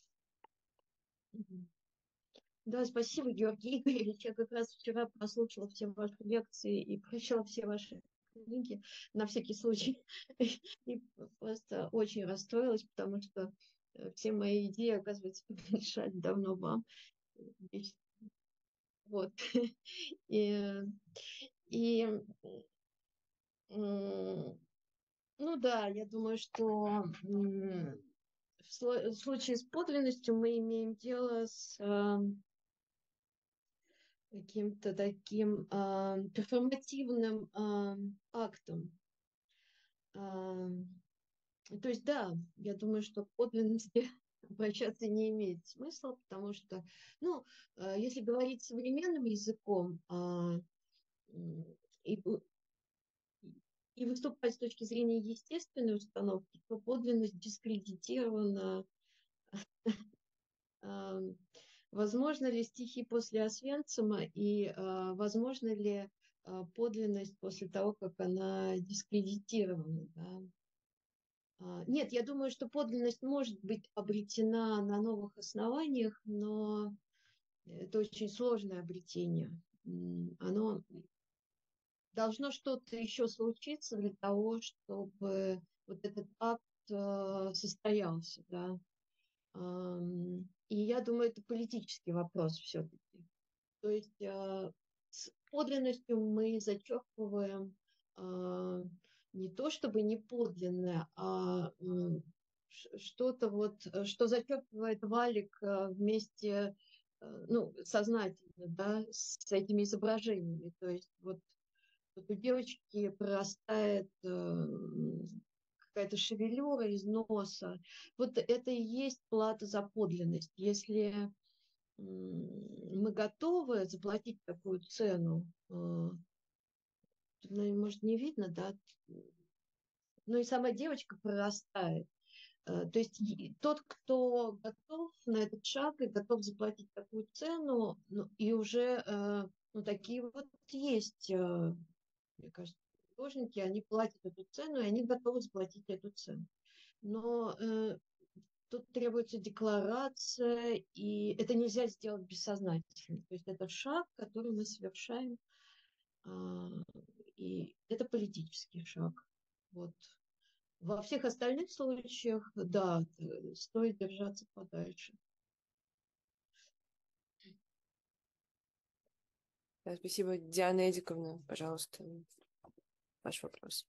Да, спасибо, Георгий Игоревич. Я как раз вчера прослушала все ваши лекции и прочла все ваши книги на всякий случай. И просто очень расстроилась, потому что все мои идеи, оказывается, помешали давно вам. Вот. И, и ну да, я думаю, что в случае с подлинностью мы имеем дело с каким-то таким э, перформативным э, актом. Э, то есть, да, я думаю, что к подлинности обращаться не имеет смысла, потому что, ну, э, если говорить современным языком э, и, и выступать с точки зрения естественной установки, то подлинность дискредитирована. Возможно ли стихи после Освенцима и э, возможно ли э, подлинность после того, как она дискредитирована? Да? А, нет, я думаю, что подлинность может быть обретена на новых основаниях, но это очень сложное обретение. Оно должно что-то еще случиться для того, чтобы вот этот акт э, состоялся. Да? И я думаю, это политический вопрос все-таки. То есть с подлинностью мы зачерпываем не то чтобы не подлинное, а что-то вот, что зачерпывает Валик вместе, ну, сознательно, да, с этими изображениями. То есть вот, вот у девочки прорастает какая-то шевелюра из носа. Вот это и есть плата за подлинность. Если мы готовы заплатить такую цену, ну, может, не видно, да, но и сама девочка прорастает. То есть тот, кто готов на этот шаг и готов заплатить такую цену, ну, и уже, ну, такие вот есть, мне кажется, художники, они платят эту цену, и они готовы заплатить эту цену. Но э, тут требуется декларация, и это нельзя сделать бессознательно. То есть это шаг, который мы совершаем, э, и это политический шаг. Вот. Во всех остальных случаях, да, стоит держаться подальше. Да, спасибо. Диана Эдиковна, пожалуйста, ваш вопрос.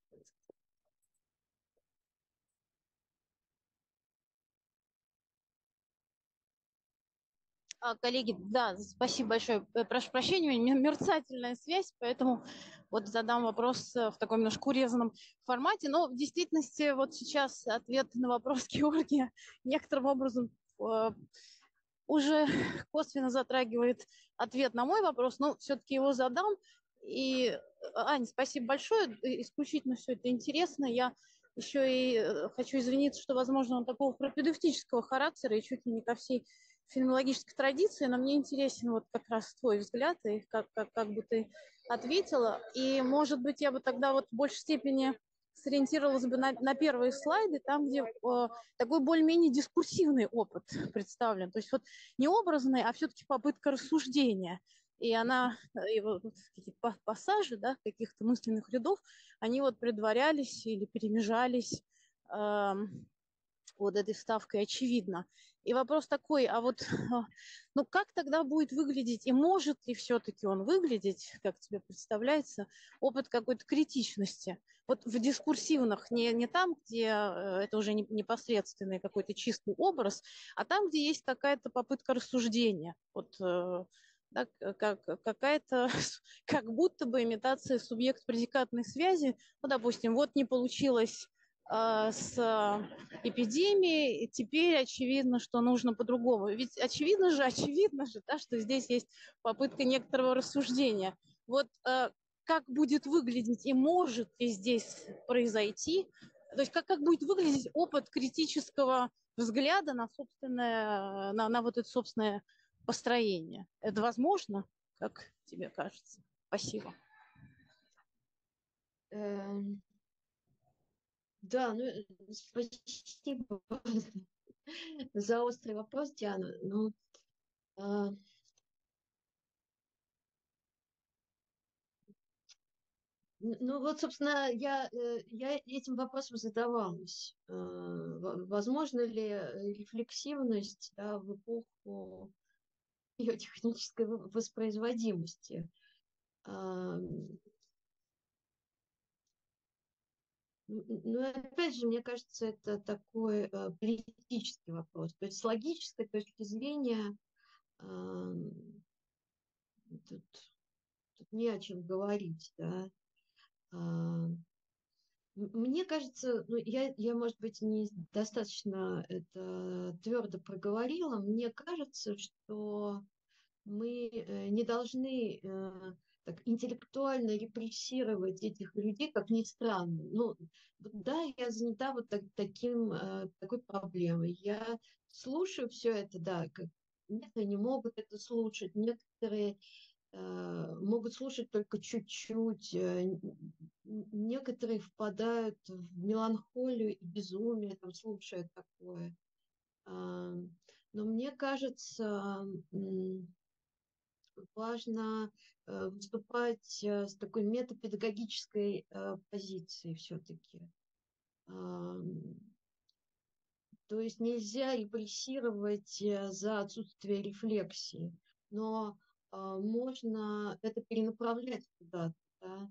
Коллеги, да, спасибо большое. Прошу прощения, у меня мерцательная связь, поэтому вот задам вопрос в таком немножко урезанном формате. Но в действительности вот сейчас ответ на вопрос Георгия некоторым образом уже косвенно затрагивает ответ на мой вопрос, но все-таки его задам. И, Аня, спасибо большое, исключительно все это интересно. Я еще и хочу извиниться, что, возможно, он такого пропедевтического характера и чуть ли не ко всей феноменологической традиции, но мне интересен вот как раз твой взгляд и как, как, как бы ты ответила. И, может быть, я бы тогда вот в большей степени сориентировалась бы на, на первые слайды, там, где э, такой более-менее дискурсивный опыт представлен. То есть вот не образный, а все-таки попытка рассуждения. И она, и вот какие-то пассажи, да, каких-то мысленных рядов, они вот предварялись или перемежались э, вот этой вставкой очевидно. И вопрос такой, а вот ну как тогда будет выглядеть, и может ли все-таки он выглядеть, как тебе представляется, опыт какой-то критичности? Вот в дискурсивных, не, не там, где это уже не, непосредственный какой-то чистый образ, а там, где есть какая-то попытка рассуждения. Вот да, как, какая-то, как будто бы имитация субъект-предикатной связи. Ну, допустим, вот не получилось с эпидемией, теперь очевидно, что нужно по-другому. Ведь очевидно же, очевидно же, да, что здесь есть попытка некоторого рассуждения. Вот э, как будет выглядеть и может ли здесь произойти, то есть как, как будет выглядеть опыт критического взгляда на собственное, на, на вот это собственное построение. Это возможно, как тебе кажется? Спасибо. Эм... Да, ну, спасибо за острый вопрос, Диана. Ну, а... ну вот, собственно, я, я этим вопросом задавалась. Возможно ли рефлексивность, да, в эпоху ее технической воспроизводимости? Ну, опять же, мне кажется, это такой э, политический вопрос. То есть с логической точки зрения э, тут, тут не о чем говорить, да. Э, мне кажется, ну, я, я, может быть, не достаточно это твердо проговорила. Мне кажется, что мы не должны э, так интеллектуально репрессировать этих людей, как ни странно. Ну, да, я занята вот так, таким, э, такой проблемой. Я слушаю все это, да, как некоторые не могут это слушать, некоторые э, могут слушать только чуть-чуть, э, некоторые впадают в меланхолию и безумие, там, слушая такое. Э, но мне кажется, важно э, выступать э, с такой метапедагогической э, позицией все-таки. Э, то То есть нельзя репрессировать за отсутствие рефлексии, но можно это перенаправлять куда-то, да?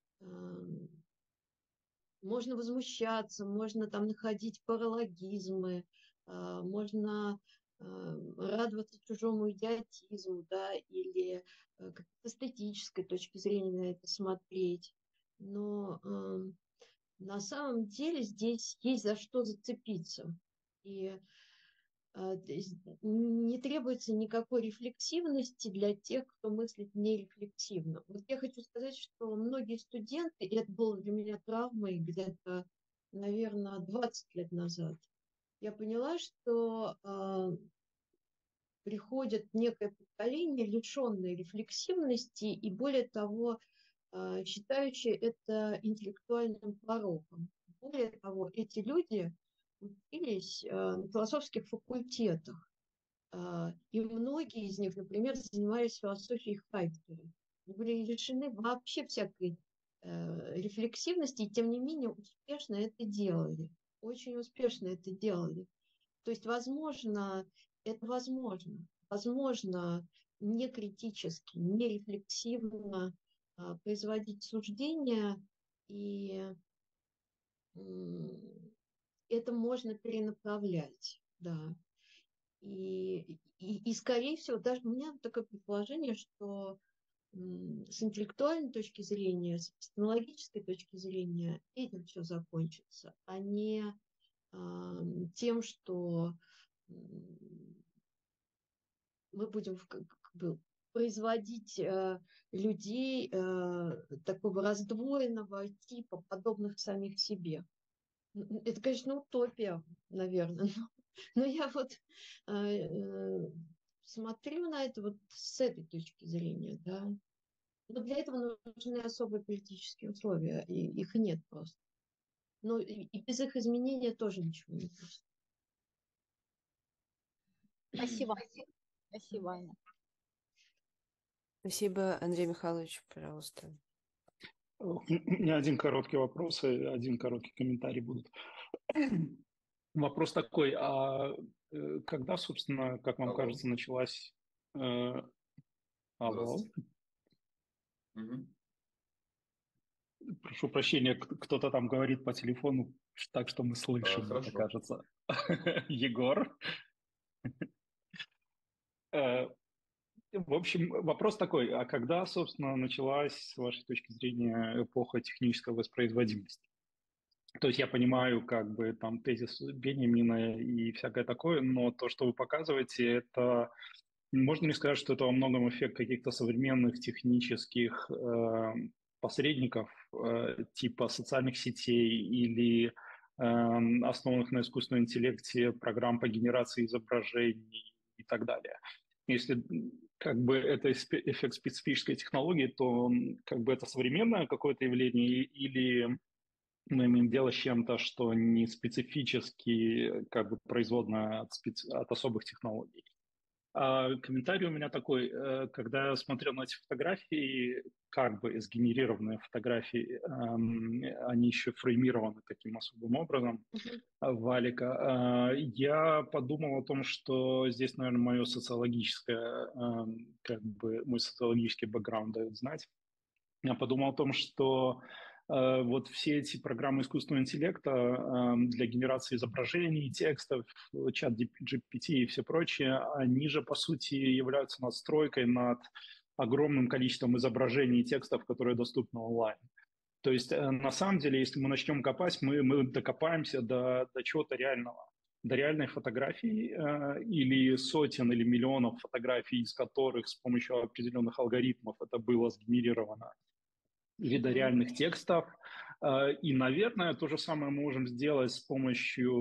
Можно возмущаться, можно там находить паралогизмы, можно радоваться чужому идиотизму, да, или как с эстетической точки зрения на это смотреть. Но э, на самом деле здесь есть за что зацепиться. И э, не требуется никакой рефлексивности для тех, кто мыслит нерефлексивно. Вот я хочу сказать, что многие студенты, и это было для меня травмой где-то, наверное, двадцать лет назад, я поняла, что э, приходит некое поколение, лишенное рефлексивности и, более того, э, считающее это интеллектуальным пороком. Более того, эти люди учились э, на философских факультетах, э, и многие из них, например, занимались философией Хайдегера. Они были лишены вообще всякой э, рефлексивности, и тем не менее успешно это делали. Очень успешно это делали. То есть, возможно, это возможно. Возможно, не критически, не рефлексивно а, производить суждения, и м, это можно перенаправлять, да. И, и, и, скорее всего, даже у меня такое предположение, что м, с интеллектуальной точки зрения, с эпистемологической точки зрения этим все закончится, а не а, тем, что мы будем как бы производить э, людей э, такого раздвоенного типа, подобных самих себе. Это, конечно, утопия, наверное, но, но я вот э, э, смотрю на это вот с этой точки зрения, да. Но для этого нужны особые политические условия, и их нет просто. Но и, и без их изменения тоже ничего не будет. Спасибо. Спасибо, Аня. Спасибо, Андрей Михайлович, пожалуйста. У меня один короткий вопрос и один короткий комментарий будут. Вопрос такой, а когда, собственно, как вам Алло. кажется, началась... Э, Алло? Угу. Прошу прощения, кто-то там говорит по телефону, так что мы слышим, а, мне кажется. Егор? В общем, вопрос такой, а когда, собственно, началась, с вашей точки зрения, эпоха технической воспроизводимости? То есть я понимаю, как бы, там, тезис Бенjamina и всякое такое, но то, что вы показываете, это... Можно ли сказать, что это во многом эффект каких-то современных технических э, посредников, э, типа социальных сетей или э, основанных на искусственном интеллекте программ по генерации изображений и так далее? Если как бы это эффект специфической технологии, то как бы это современное какое-то явление или мы имеем дело с чем-то, что не специфически как бы производное от, специ... от особых технологий? А комментарий у меня такой, когда я смотрел на эти фотографии, как бы сгенерированные фотографии, они еще фреймированы таким особым образом, uh-huh. Валика, я подумал о том, что здесь, наверное, мое социологическое, как бы мой социологический бэкграунд дает знать. Я подумал о том, что э, вот все эти программы искусственного интеллекта э, для генерации изображений, текстов, чат джи пи ти и все прочее, они же, по сути, являются надстройкой над огромным количеством изображений и текстов, которые доступны онлайн. То есть, э, на самом деле, если мы начнем копать, мы, мы докопаемся до, до чего-то реального. До реальной фотографии э, или сотен или миллионов фотографий, из которых с помощью определенных алгоритмов это было сгенерировано, или до реальных текстов. Э, и, наверное, то же самое мы можем сделать с помощью,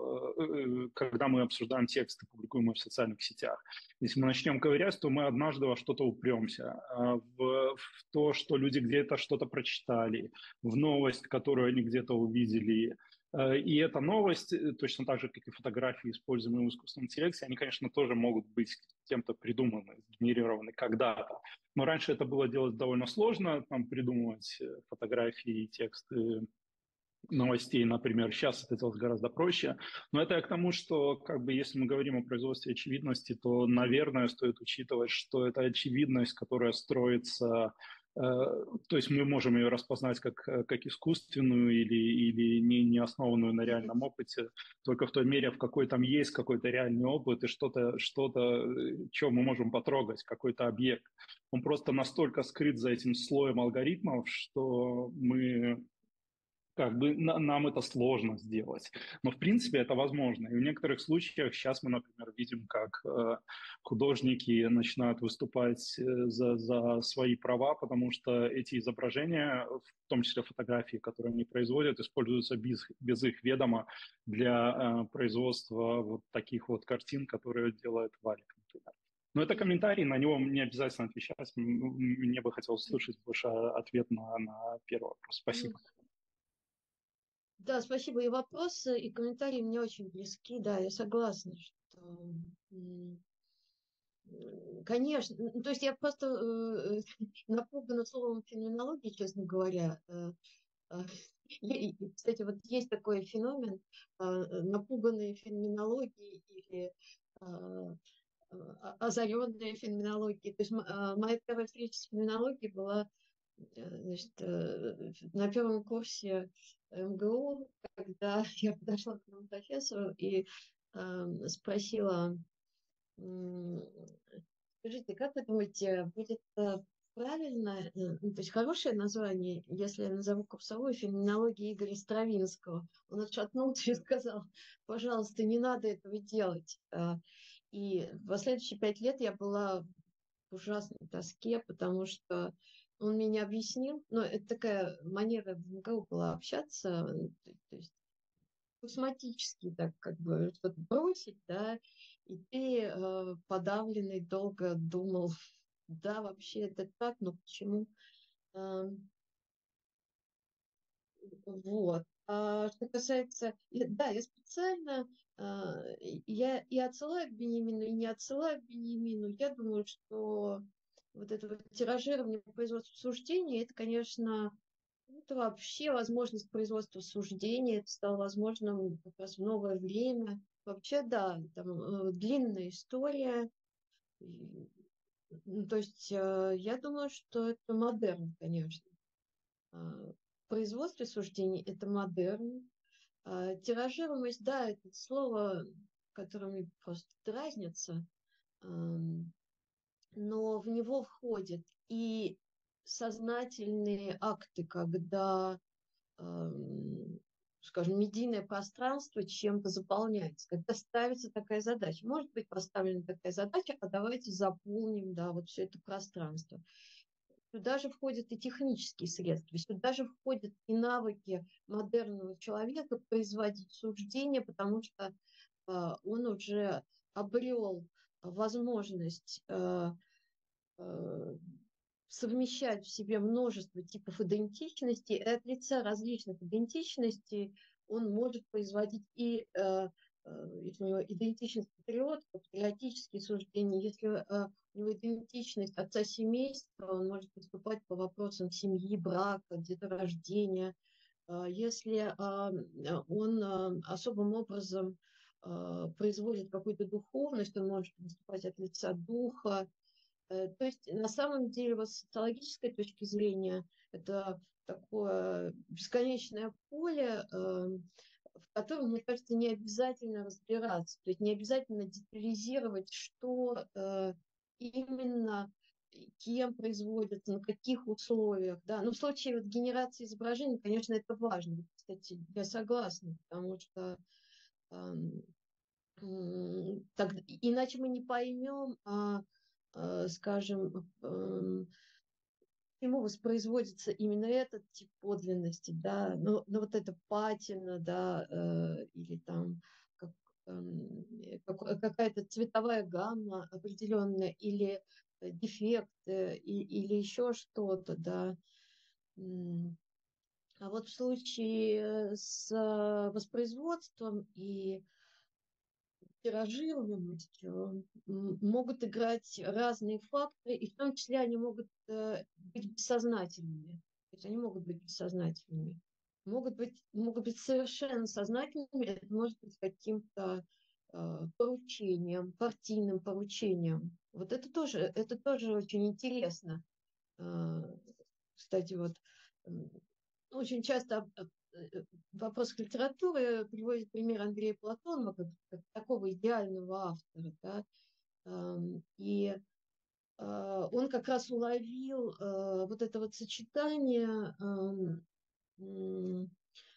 э, когда мы обсуждаем тексты, публикуемые в социальных сетях. Если мы начнем ковырять, то мы однажды во что-то упремся. Э, в, в то, что люди где-то что-то прочитали, в новость, которую они где-то увидели. И эта новость, точно так же, как и фотографии, используемые в искусственном интеллекте, они, конечно, тоже могут быть кем-то придуманы, сгенерированы когда-то. Но раньше это было делать довольно сложно, там, придумывать фотографии, тексты новостей, например. Сейчас это делать гораздо проще. Но это я к тому, что как бы если мы говорим о производстве очевидности, то, наверное, стоит учитывать, что это очевидность, которая строится, э, то есть мы можем ее распознать как, как искусственную или, или не, не основанную на реальном опыте, только в той мере, в какой там есть какой-то реальный опыт и что-то, что-то, что мы можем потрогать, какой-то объект. Он просто настолько скрыт за этим слоем алгоритмов, что мы как бы на, нам это сложно сделать. Но в принципе это возможно. И в некоторых случаях сейчас мы, например, видим, как э, художники начинают выступать э, за, за свои права, потому что эти изображения, в том числе фотографии, которые они производят, используются без, без их ведома для э, производства вот таких вот картин, которые делает Валик, например. Но это комментарий, на него не обязательно отвечать. Мне бы хотелось услышать больше ответ на, на первый вопрос. Спасибо. Да, спасибо. И вопросы, и комментарии мне очень близки. Да, я согласна, что, конечно, то есть я просто э, напугана словом феноменологии, честно говоря. Кстати, вот есть такой феномен напуганные феноменологии или озаренные феноменологии. То есть моя первая встреча с феноменологией была, значит, на первом курсе эм гэ у, когда я подошла к моему профессору и э, спросила, скажите, как вы думаете, будет правильно, ну, то есть хорошее название, если я назову курсовую феноменологию Игоря Стравинского? Он отшатнулся и сказал, пожалуйста, не надо этого делать. И в последующие пять лет я была в ужасной тоске, потому что он мне не объяснил, но это такая манера в эм гэ у была общаться, то есть автоматически так как бы что-то бросить, да, и ты э, подавленный долго думал, да, вообще это так, но почему? Э, вот. А что касается, да, я специально, э, я и отсылаю к Беньямину, и не отсылаю к Беньямину. Я думаю, что вот это вот тиражирование производства суждений, это, конечно, это вообще возможность производства суждений, это стало возможным как раз в новое время. Вообще, да, там э, длинная история. И, ну, то есть э, я думаю, что это модерн, конечно. Э, в производстве суждений это модерн. Э, тиражируемость, да, это слово, которым просто дразнится, э, но в него входят и сознательные акты, когда скажем, медийное пространство чем-то заполняется. Когда ставится такая задача, может быть поставлена такая задача, а давайте заполним, да, вот все это пространство. Сюда же входят и технические средства, сюда же входят и навыки модерного человека производить суждения, потому что э, он уже обрел возможность э, э, совмещать в себе множество типов идентичности, и от лица различных идентичностей он может производить и, э, э, если у него идентичность патриота, патриотические суждения, если э, у него идентичность отца семейства, он может выступать по вопросам семьи, брака, деторождения. Э, если э, он э, особым образом э, производит какую-то духовность, он может выступать от лица духа. То есть на самом деле вот с социологической точки зрения это такое бесконечное поле, в котором, мне кажется, не обязательно разбираться, то есть не обязательно детализировать, что именно кем производится, на каких условиях. Да. Но в случае вот генерации изображений, конечно, это важно. Кстати, я согласна, потому что так, иначе мы не поймем, а, скажем, почему воспроизводится именно этот тип подлинности, да, но, но вот это патина, да, э, или там как, э, как, какая-то цветовая гамма определенная, или дефект, э, и, или еще что-то, да. А вот в случае с воспроизводством и тиражируемостью могут играть разные факторы, и в том числе они могут быть бессознательными. То есть они могут быть бессознательными. могут быть, могут быть совершенно сознательными, это может быть каким-то э, поручением, партийным поручением. Вот это тоже, это тоже очень интересно. Э, Кстати, вот м, очень часто об- э, в вопросах литературы приводит пример Андрея Платонова как, как такого идеального автора. Да? Эм, И э, он как раз уловил э, вот это вот сочетание эм, м,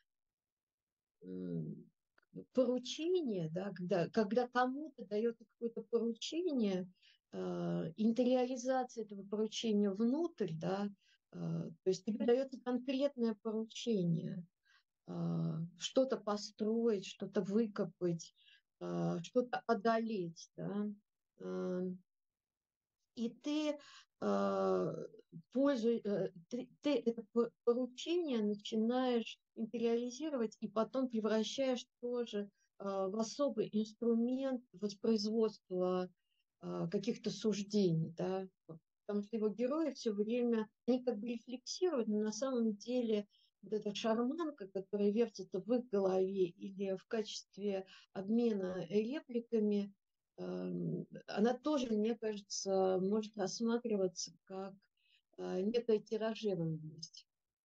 м, поручение, да, когда, когда кому-то дается какое-то поручение, э, интериоризация этого поручения внутрь, да, э, то есть тебе дается конкретное поручение, э, что-то построить, что-то выкопать, э, что-то одолеть, да, э, и ты, э, пользуй, э, ты, ты это по- поручение начинаешь интериоризировать и потом превращаешь тоже э, в особый инструмент воспроизводства э, каких-то суждений, да, потому что его герои все время, они как бы рефлексируют, но на самом деле вот эта шарманка, которая вертится в их голове или в качестве обмена репликами, эм, она тоже, мне кажется, может рассматриваться как э, некая тиражированность.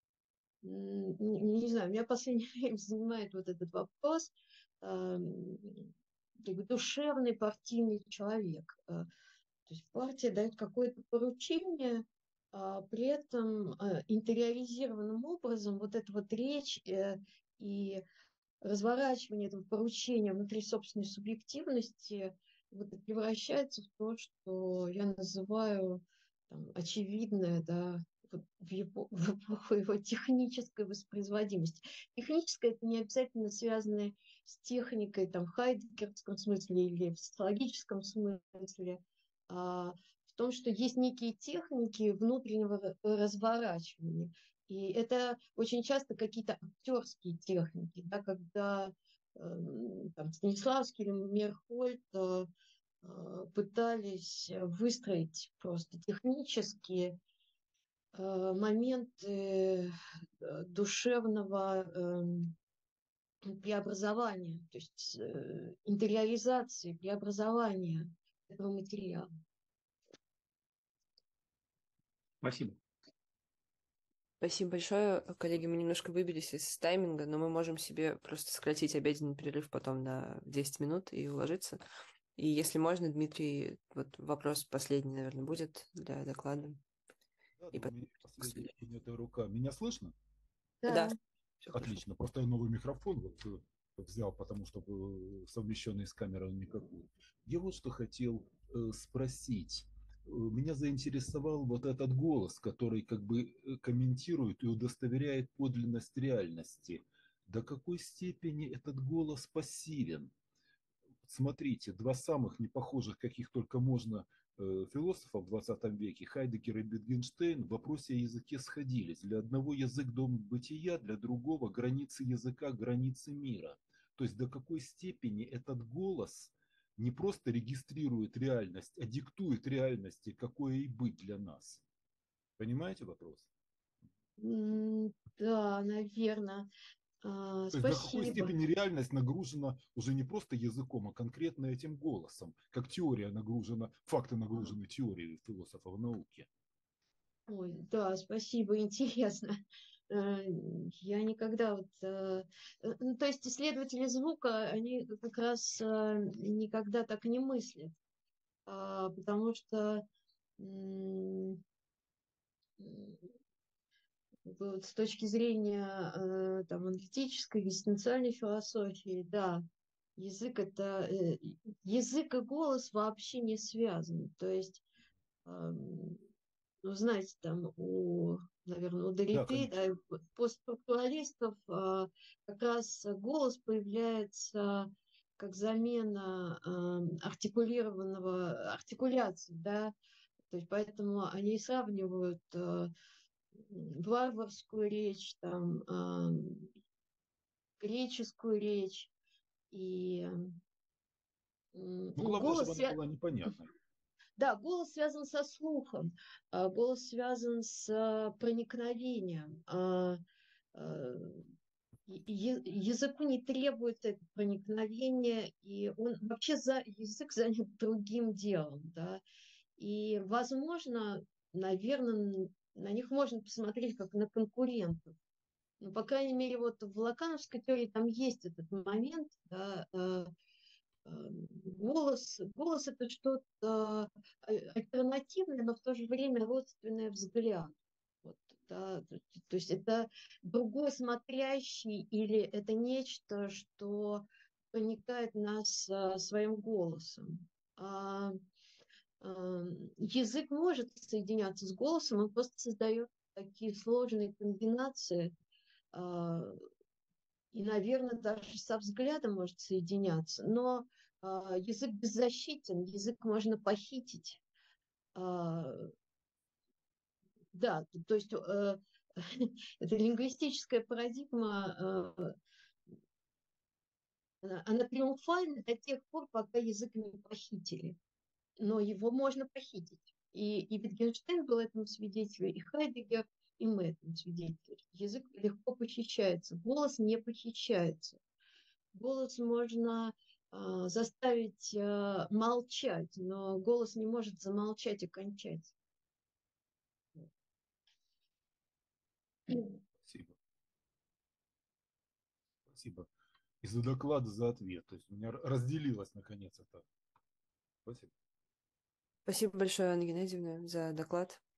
М, Не, не знаю, меня в последнее время занимает вот этот вопрос, эм, как бы душевный партийный человек. Э, То есть партия дает какое-то поручение, а при этом э, интериоризированным образом вот эта вот речь э, и разворачивание этого поручения внутри собственной субъективности вот, превращается в то, что я называю там, очевидное, да, вот в, его, в эпоху его технической воспроизводимости. Техническая это не обязательно связанное с техникой там, в хайдеггерском смысле или в социологическом смысле, а в том, что есть некие техники внутреннего разворачивания. И это очень часто какие-то актерские техники, да, когда э, там, Станиславский или Мейерхольд э, э, пытались выстроить просто технические э, моменты э, душевного э, преобразования, то есть э, интериоризации, преобразования этого материала. Спасибо. Спасибо большое. Коллеги, мы немножко выбились из тайминга, но мы можем себе просто сократить обеденный перерыв потом на десять минут и уложиться. И если можно, Дмитрий, вот вопрос последний, наверное, будет для доклада. Да, И да, у потом... меня последняя поднятая рука. Меня слышно? Да, Да. все хорошо. Отлично. Просто я новый микрофон вот э, взял, потому что э, совмещенный с камерой никакой. Я вот что хотел э, спросить. Э, Меня заинтересовал вот этот голос, который как бы э, комментирует и удостоверяет подлинность реальности. До какой степени этот голос пассивен? Смотрите, два самых непохожих, каких только можно, э, философа в двадцатом веке, Хайдеггер и Wittgenstein, в вопросе о языке сходились. Для одного язык дом бытия, для другого границы языка, границы мира. То есть до какой степени этот голос не просто регистрирует реальность, а диктует реальности, какое и быть для нас. Понимаете вопрос? М, Да, наверное. А, То есть до какой Спасибо. степени реальность нагружена уже не просто языком, а конкретно этим голосом, как теория нагружена, факты нагружены теорией философов науки. Ой, да, спасибо, интересно. Э, Я никогда вот... э, э, ну, то есть исследователи звука, они как раз э, никогда так не мыслят, а, потому что м, м, вот с точки зрения э, там, аналитической, экзистенциальной философии, да, язык это... э, Язык и голос вообще не связаны. То есть ам, ну, знаете, там у, наверное, у Да, Дерриды, конечно. да, и у постструктуралистов а, как раз голос появляется как замена ам, артикулированного артикуляции, да, то есть поэтому они сравнивают а, варварскую речь, там, ам, греческую речь и м, Ну, ну, главное, чтобы голос, она была непонятной. да, голос связан со слухом, а, голос связан с а, проникновением. А, а, языку не требуется это проникновение, и он вообще за язык занят другим делом, да. И, возможно, наверное, на них можно посмотреть как на конкурентов. Но, по крайней мере, вот в лакановской теории там есть этот момент, да, э, э, голос, голос это что-то альтернативное, но в то же время родственное взгляд. Вот, да, то, то есть это другой смотрящий или это нечто, что проникает в нас а, своим голосом. А, а, язык может соединяться с голосом, он просто создает такие сложные комбинации, а, и, наверное, даже со взглядом может соединяться. Но а, язык беззащитен, язык можно похитить. А, да, то есть э, эта лингвистическая парадигма, э, она, она триумфальна до тех пор, пока язык не похитили. Но его можно похитить. И, и Wittgenstein был этому свидетелем, и Хайдеггер, и мы этому свидетели. Язык легко похищается, голос не похищается. Голос можно э, заставить э, молчать, но голос не может замолчать окончательно. Спасибо. Спасибо. И за доклад, за ответ. То есть у меня разделилось наконец это. Спасибо. Спасибо большое, Анна Геннадьевна, за доклад.